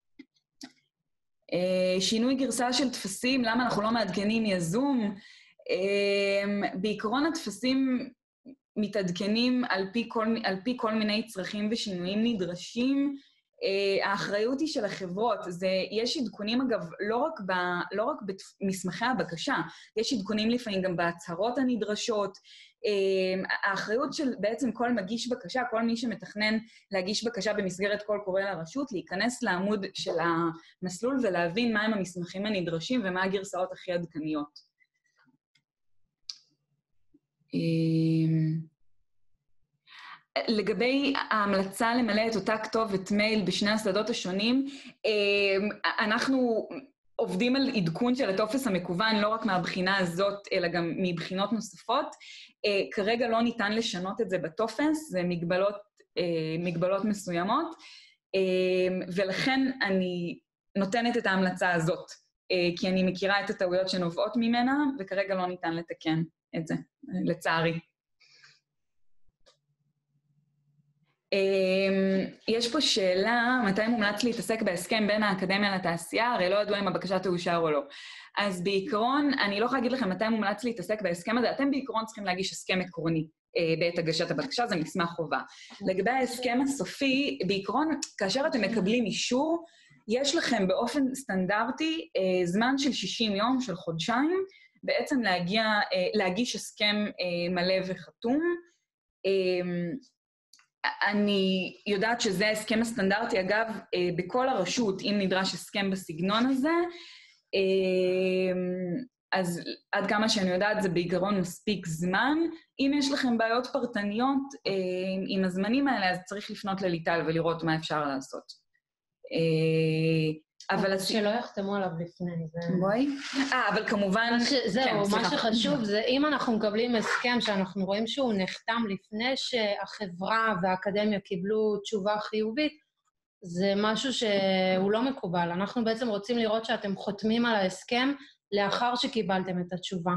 שינוי גרסה של תפסים, למה אנחנו לא מעדכנים יזום? בעיקרון התפסים מתעדכנים על פי כל מיני צרכים ושינויים נדרשים. האחריות היא של החברות. יש עדכונים, אגב, לא רק במסמכי הבקשה, יש עדכונים לפעמים גם בהצהרות הנדרשות. האחריות של בעצם כל מגיש בקשה, כל מי שמתכנן להגיש בקשה במסגרת קול קורא לרשות, להיכנס לעמוד של המסלול ולהבין מהם המסמכים הנדרשים ומה הגרסאות הכי עדכניות. לגבי ההמלצה למלא את אותה כתובת מייל בשני השדות השונים, אנחנו עובדים על עדכון של הטופס המקוון, לא רק מהבחינה הזאת, אלא גם מבחינות נוספות. כרגע לא ניתן לשנות את זה בטופס, זה מגבלות מסוימות, ולכן אני נותנת את ההמלצה הזאת, כי אני מכירה את הטעויות שנובעות ממנה, וכרגע לא ניתן לתקן את זה, לצערי. יש פה שאלה, מתי מומלץ להתעסק בהסכם בין האקדמיה לתעשייה? הרי לא ידוע אם הבקשה תאושר או לא. אז בעיקרון, אני לא יכולה להגיד לכם מתי מומלץ להתעסק בהסכם הזה, אתם בעיקרון צריכים להגיש הסכם עקרוני בעת הגשת הבקשה, זה מסמך חובה. לגבי ההסכם הסופי, בעיקרון, כאשר אתם מקבלים אישור, יש לכם באופן סטנדרטי זמן של 60 יום, של חודשיים, בעצם להגיש הסכם מלא וחתום. אני יודעת שזה ההסכם הסטנדרטי, אגב, בכל הרשות, אם נדרש הסכם בסגנון הזה, אז עד כמה שאני יודעת, זה בעיקרון מספיק זמן. אם יש לכם בעיות פרטניות עם הזמנים האלה, אז צריך לפנות לליטל ולראות מה אפשר לעשות. אבל שלא יחתמו עליו לפני. בואי. אבל כמובן... זהו, מה שחשוב זה, אם אנחנו מקבלים הסכם שאנחנו רואים שהוא נחתם לפני שהחברה והאקדמיה קיבלו תשובה חיובית, זה משהו שהוא לא מקובל. אנחנו בעצם רוצים לראות שאתם חותמים על ההסכם לאחר שקיבלתם את התשובה.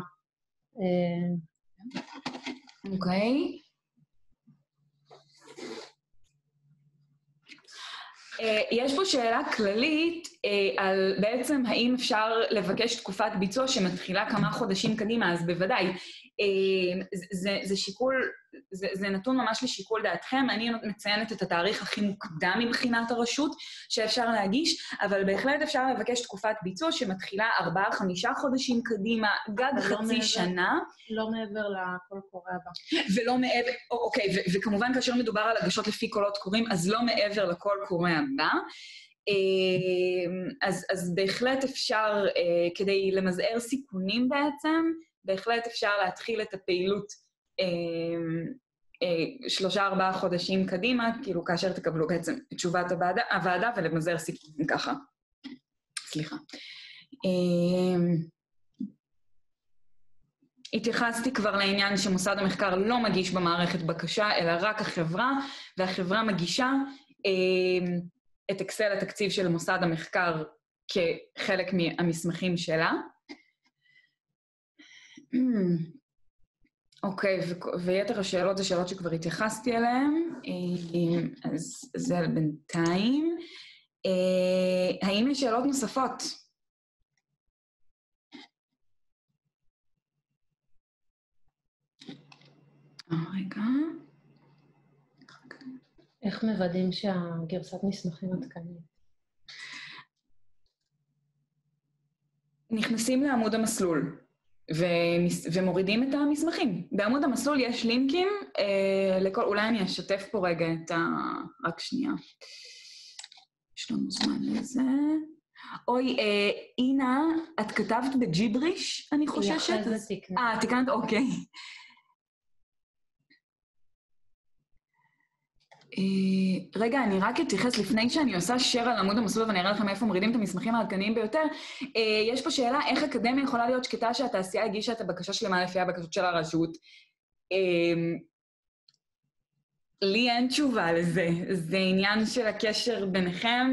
אוקיי. יש פה שאלה כללית על בעצם האם אפשר לבקש תקופת ביצוע שמתחילה כמה חודשים קדימה, אז בוודאי. זה שיקול, זה נתון ממש לשיקול דעתכם, אני מציינת את התאריך הכי מוקדם מבחינת הרשות שאפשר להגיש, אבל בהחלט אפשר לבקש תקופת ביצוע שמתחילה 4-5 חודשים קדימה, גג חצי שנה. לא מעבר לקול קורא הבא. ולא מעבר, אוקיי, וכמובן כאשר מדובר על הגשות לפי קולות קוראים, אז לא מעבר לקול קורא הבא. אז בהחלט אפשר, כדי למזער סיכונים בעצם, בהחלט אפשר להתחיל את הפעילות 3-4 חודשים קדימה, כאילו כאשר תקבלו בעצם את תשובת הוועדה ולמזער סיכונים ככה. סליחה. התייחסתי כבר לעניין שמוסד המחקר לא מגיש במערכת בקשה, אלא רק החברה, והחברה מגישה את אקסל התקציב של מוסד המחקר כחלק מהמסמכים שלה. אוקיי, ויתר השאלות זה שאלות שכבר התייחסתי אליהן, אז זה על בינתיים. האם יש שאלות נוספות? רגע. איך מוודאים שהגרסת מסמכים עדכנית? נכנסים לעמוד המסלול. ומורידים את המסמכים. בעמוד המסלול יש לינקים לכל, אולי אני אשתף פה רגע את רק שנייה. יש לנו זמן לזה. אוי, אינה, את כתבת בג'יבריש, אני חוששת? אחרי זה תקנת. תקנת, אוקיי. רגע, אני רק אתייחס לפני שאני עושה share על עמוד המסלול ואני אראה לכם איפה מורידים את המסמכים העדכניים ביותר. יש פה שאלה, איך אקדמיה יכולה להיות שקטה שהתעשייה הגישה את הבקשה שלמה לפי הבקשות של הרשות? לי אין תשובה לזה. זה עניין של הקשר ביניכם.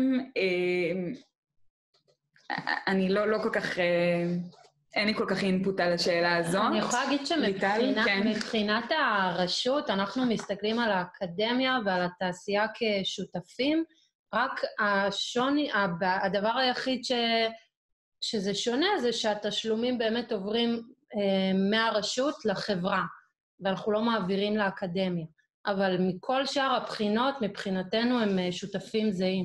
אני לא כל כך... אין לי כל כך אינפוט על השאלה הזאת. אני יכולה להגיד שמבחינת הרשות, אנחנו מסתכלים על האקדמיה ועל התעשייה כשותפים, רק השוני, הדבר היחיד שזה שונה זה שהתשלומים באמת עוברים מהרשות לחברה, ואנחנו לא מעבירים לאקדמיה. אבל מכל שאר הבחינות, מבחינתנו הם שותפים זהים.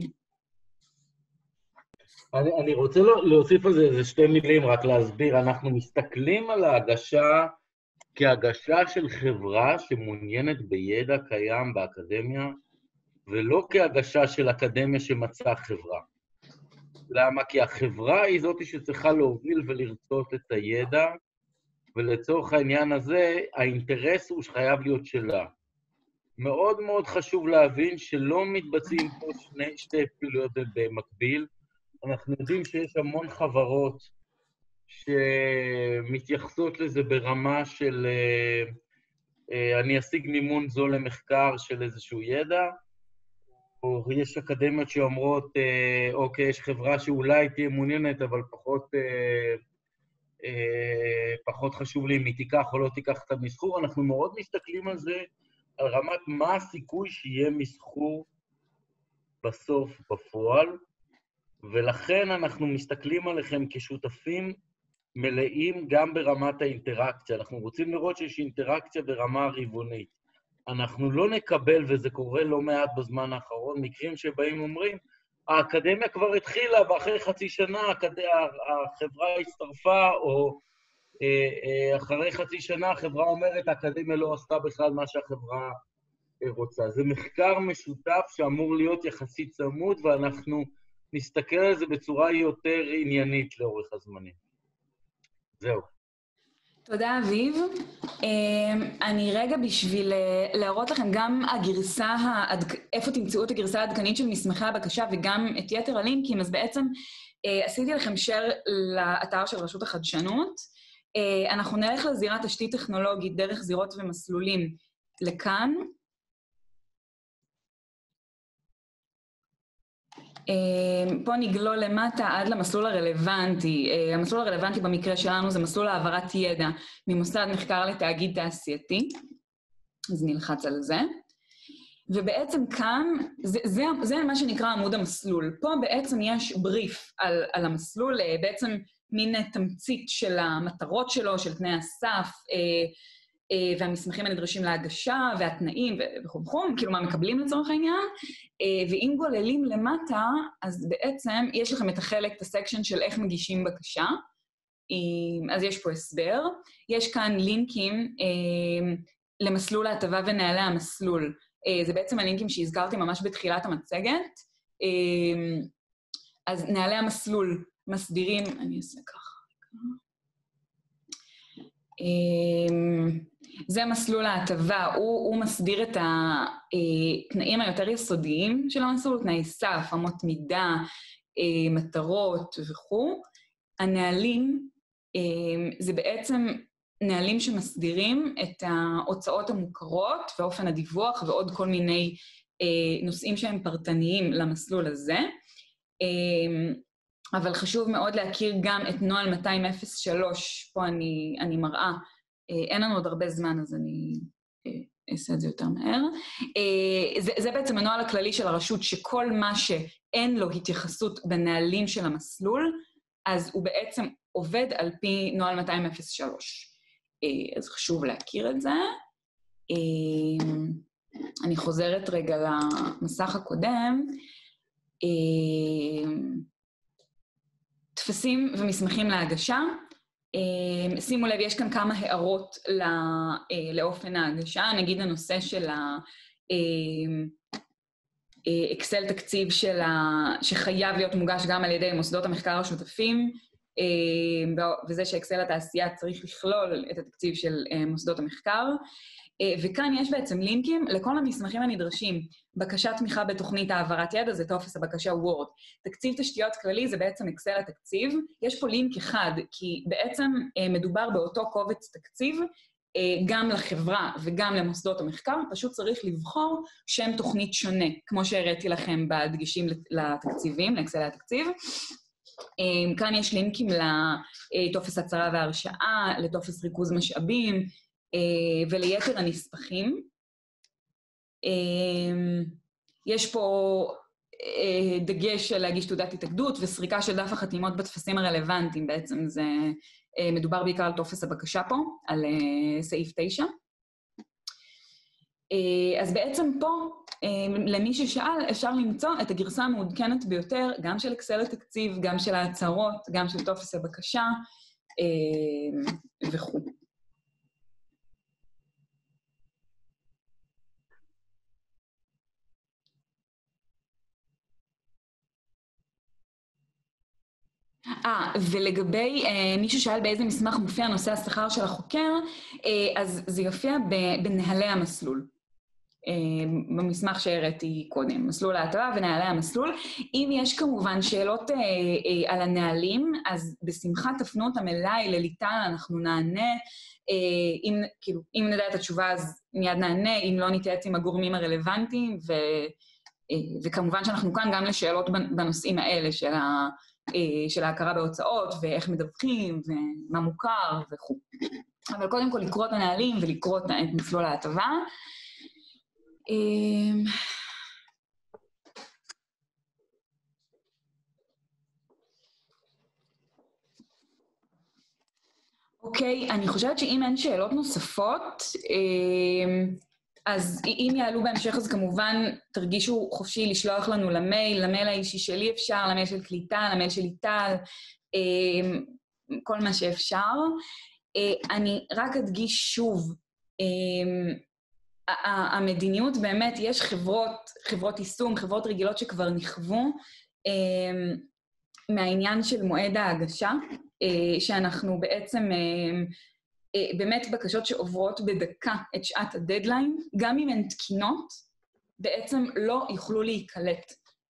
אני רוצה להוסיף על זה איזה 2 מילים, רק להסביר. אנחנו מסתכלים על ההגשה כהגשה של חברה שמעוניינת בידע קיים באקדמיה, ולא כהגשה של אקדמיה שמצאה חברה. למה? כי החברה היא זאת שצריכה להוביל ולרצות את הידע, ולצורך העניין הזה, האינטרס הוא שחייב להיות שלה. מאוד מאוד חשוב להבין שלא מתבצעים פה שתי פעילויות במקביל. אנחנו יודעים שיש המון חברות שמתייחסות לזה ברמה של אני אשיג מימון זול למחקר של איזשהו ידע, או יש אקדמיות שאומרות, אוקיי, יש חברה שאולי תהיה מעוניינת, אבל פחות חשוב לי אם היא תיקח או לא תיקח את המסחור. אנחנו מאוד מסתכלים על זה, על רמת מה הסיכוי שיהיה מסחור בסוף בפועל, ולכן אנחנו מסתכלים עליכם כשותפים מלאים גם ברמת האינטראקציה. אנחנו רוצים לראות שיש אינטראקציה ברמה רבעונית. אנחנו לא נקבל, וזה קורה לא מעט בזמן האחרון, מקרים שבאים אומרים, האקדמיה כבר התחילה, ואחרי חצי שנה החברה הצטרפה, או אחרי חצי שנה החברה אומרת, האקדמיה לא עשתה בכלל מה שהחברה רוצה. זה מחקר משותף שאמור להיות יחסית צמוד, ואנחנו נסתכל על זה בצורה יותר עניינית לאורך הזמנים. זהו. תודה, אביב. אני רגע בשביל להראות לכם גם איפה תמצאו את הגרסה העדכנית של מסמכי הבקשה וגם את יתר הלינקים, אז בעצם עשיתי לכם שייר לאתר של רשות החדשנות. אנחנו נלך לזירת תשתית טכנולוגית דרך זירות ומסלולים לכאן. פה נגלול למטה עד למסלול הרלוונטי. המסלול הרלוונטי במקרה שלנו זה מסלול העברת ידע ממוסד מחקר לתאגיד תעשייתי. אז נלחץ על זה. ובעצם כאן, זה מה שנקרא עמוד המסלול. פה בעצם יש בריף על המסלול, בעצם מין תמצית של המטרות שלו, של תנאי הסף, והמסמכים הנדרשים להגשה, והתנאים וכו', כאילו מה מקבלים לצורך העניין, ואם גוללים למטה, אז בעצם יש לכם את החלק, את הסקשן של איך מגישים בקשה, אז יש פה הסבר, יש כאן לינקים למסלול ההטבה ונעלי המסלול, זה בעצם הלינקים שהזכרתי ממש בתחילת המצגת, אז נעלי המסלול מסבירים, אני אעשה ככה, זה מסלול ההטבה, הוא מסביר את התנאים היותר יסודיים של המסלול, תנאי סף, אמות מידה, מטרות וכו'. הנהלים, זה בעצם נהלים שמסדירים את ההוצאות המוכרות ואופן הדיווח ועוד כל מיני נושאים שהם פרטניים למסלול הזה. אבל חשוב מאוד להכיר גם את נוהל 200.03, פה אני מראה, אין לנו עוד הרבה זמן, אז אני אעשה את זה יותר מהר. זה בעצם הנוהל הכללי של הרשות, שכל מה שאין לו התייחסות בנהלים של המסלול, אז הוא בעצם עובד על פי נוהל 200.03. אז חשוב להכיר את זה. אני חוזרת רגע למסך הקודם. תפסים ומסמכים להגשה. שימו לב, יש כאן כמה הערות לאופן ההגשה. נגיד הנושא של אקסל תקציב שחייב להיות מוגש גם על ידי מוסדות המחקר השותפים, וזה שאקסל התעשייה צריך לכלול את התקציב של מוסדות המחקר. וכאן יש בעצם לינקים לכל המסמכים הנדרשים. בקשת תמיכה בתוכנית העברת ידע זה טופס הבקשה וורד. תקציב תשתיות כללי זה בעצם אקסל התקציב. יש פה לינק אחד, כי בעצם מדובר באותו קובץ תקציב, גם לחברה וגם למוסדות המחקר, פשוט צריך לבחור שם תוכנית שונה, כמו שהראיתי לכם בדגשים לתקציבים, לאקסל התקציב. כאן יש לינקים לטופס הצהרה והרשאה, לטופס ריכוז משאבים, וליתר הנספחים. יש פה דגש של להגיש תעודת התאגדות וסריקה של דף החתימות בתפסים הרלוונטיים, בעצם זה מדובר בעיקר על טופס הבקשה פה, על סעיף 9. אז בעצם פה, למי ששאל, אפשר למצוא את הגרסה המעודכנת ביותר, גם של אקסל התקציב, גם של ההצהרות, גם של טופס הבקשה וכו'. ולגבי מי ששאל באיזה מסמך מופיע נושא השכר של החוקר, אז זה יופיע בנהלי המסלול. במסמך שהראיתי קודם, מסלול ההטבה ונהלי המסלול. אם יש כמובן שאלות על הנהלים, אז בשמחה תפנו אותם אליי, לליטל, אנחנו נענה. אם נדע את התשובה, אז מיד נענה, אם לא נתייעץ עם הגורמים הרלוונטיים, וכמובן שאנחנו כאן גם לשאלות בנושאים האלה של ההכרה בהוצאות, ואיך מדווחים, ומה מוכר וכו'. אבל קודם כל לקרוא את הנהלים ולקרוא את מסלול ההטבה. אוקיי, אני חושבת שאם אין שאלות נוספות, אז אם יעלו בהמשך, אז כמובן תרגישו חופשי לשלוח לנו למייל האישי שלי אפשר, למייל של קליטה, למייל של ליטל, כל מה שאפשר. אני רק אדגיש שוב, המדיניות באמת, יש חברות יישום, חברות רגילות שכבר נכוו, מהעניין של מועד ההגשה, שאנחנו בעצם, באמת בקשות שעוברות בדקה את שעת הדדליין, גם אם הן תקינות, בעצם לא יוכלו להיקלט.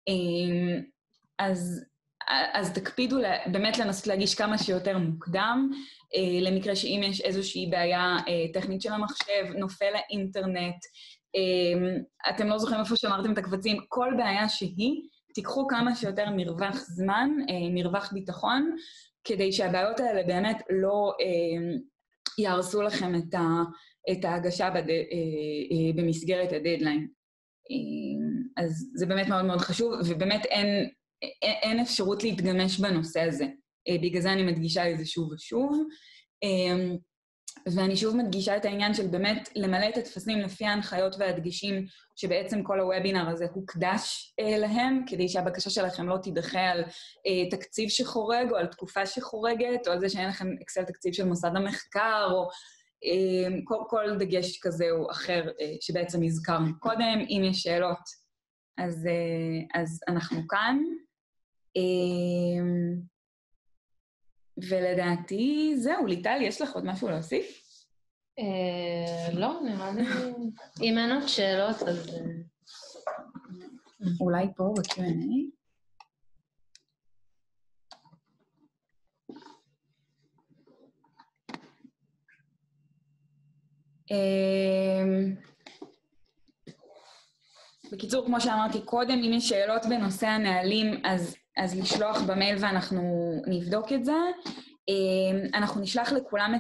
אז תקפידו באמת לנסות להגיש כמה שיותר מוקדם, למקרה שאם יש איזושהי בעיה טכנית של המחשב, נופל לאינטרנט, אתם לא זוכרים איפה שאמרתם את הקבצים, כל בעיה שהיא, תיקחו כמה שיותר מרווח זמן, מרווח ביטחון, כדי שהבעיות האלה באמת לא יהרסו לכם את ההגשה במסגרת הדדליין. אז זה באמת מאוד מאוד חשוב, ובאמת אין אפשרות להתגמש בנושא הזה. בגלל זה אני מדגישה את זה שוב ושוב. ואני שוב מדגישה את העניין של באמת למלא את הטפסים לפי ההנחיות והדגשים שבעצם כל הוובינר הזה הוקדש להם, כדי שהבקשה שלכם לא תידחה על תקציב שחורג או על תקופה שחורגת, או על זה שאין לכם אקסל תקציב של מוסד המחקר, או כל דגש כזה או אחר שבעצם הזכרנו קודם. אם יש שאלות, אז אנחנו כאן. ולדעתי, זהו, ליטל, יש לך עוד משהו להוסיף? לא, נראה לי. אם אין עוד שאלות, אז... אולי פה ב-Q&A? בקיצור, כמו שאמרתי קודם, אם יש שאלות בנושא הנהלים, אז לשלוח במייל ואנחנו נבדוק את זה. אנחנו נשלח לכולם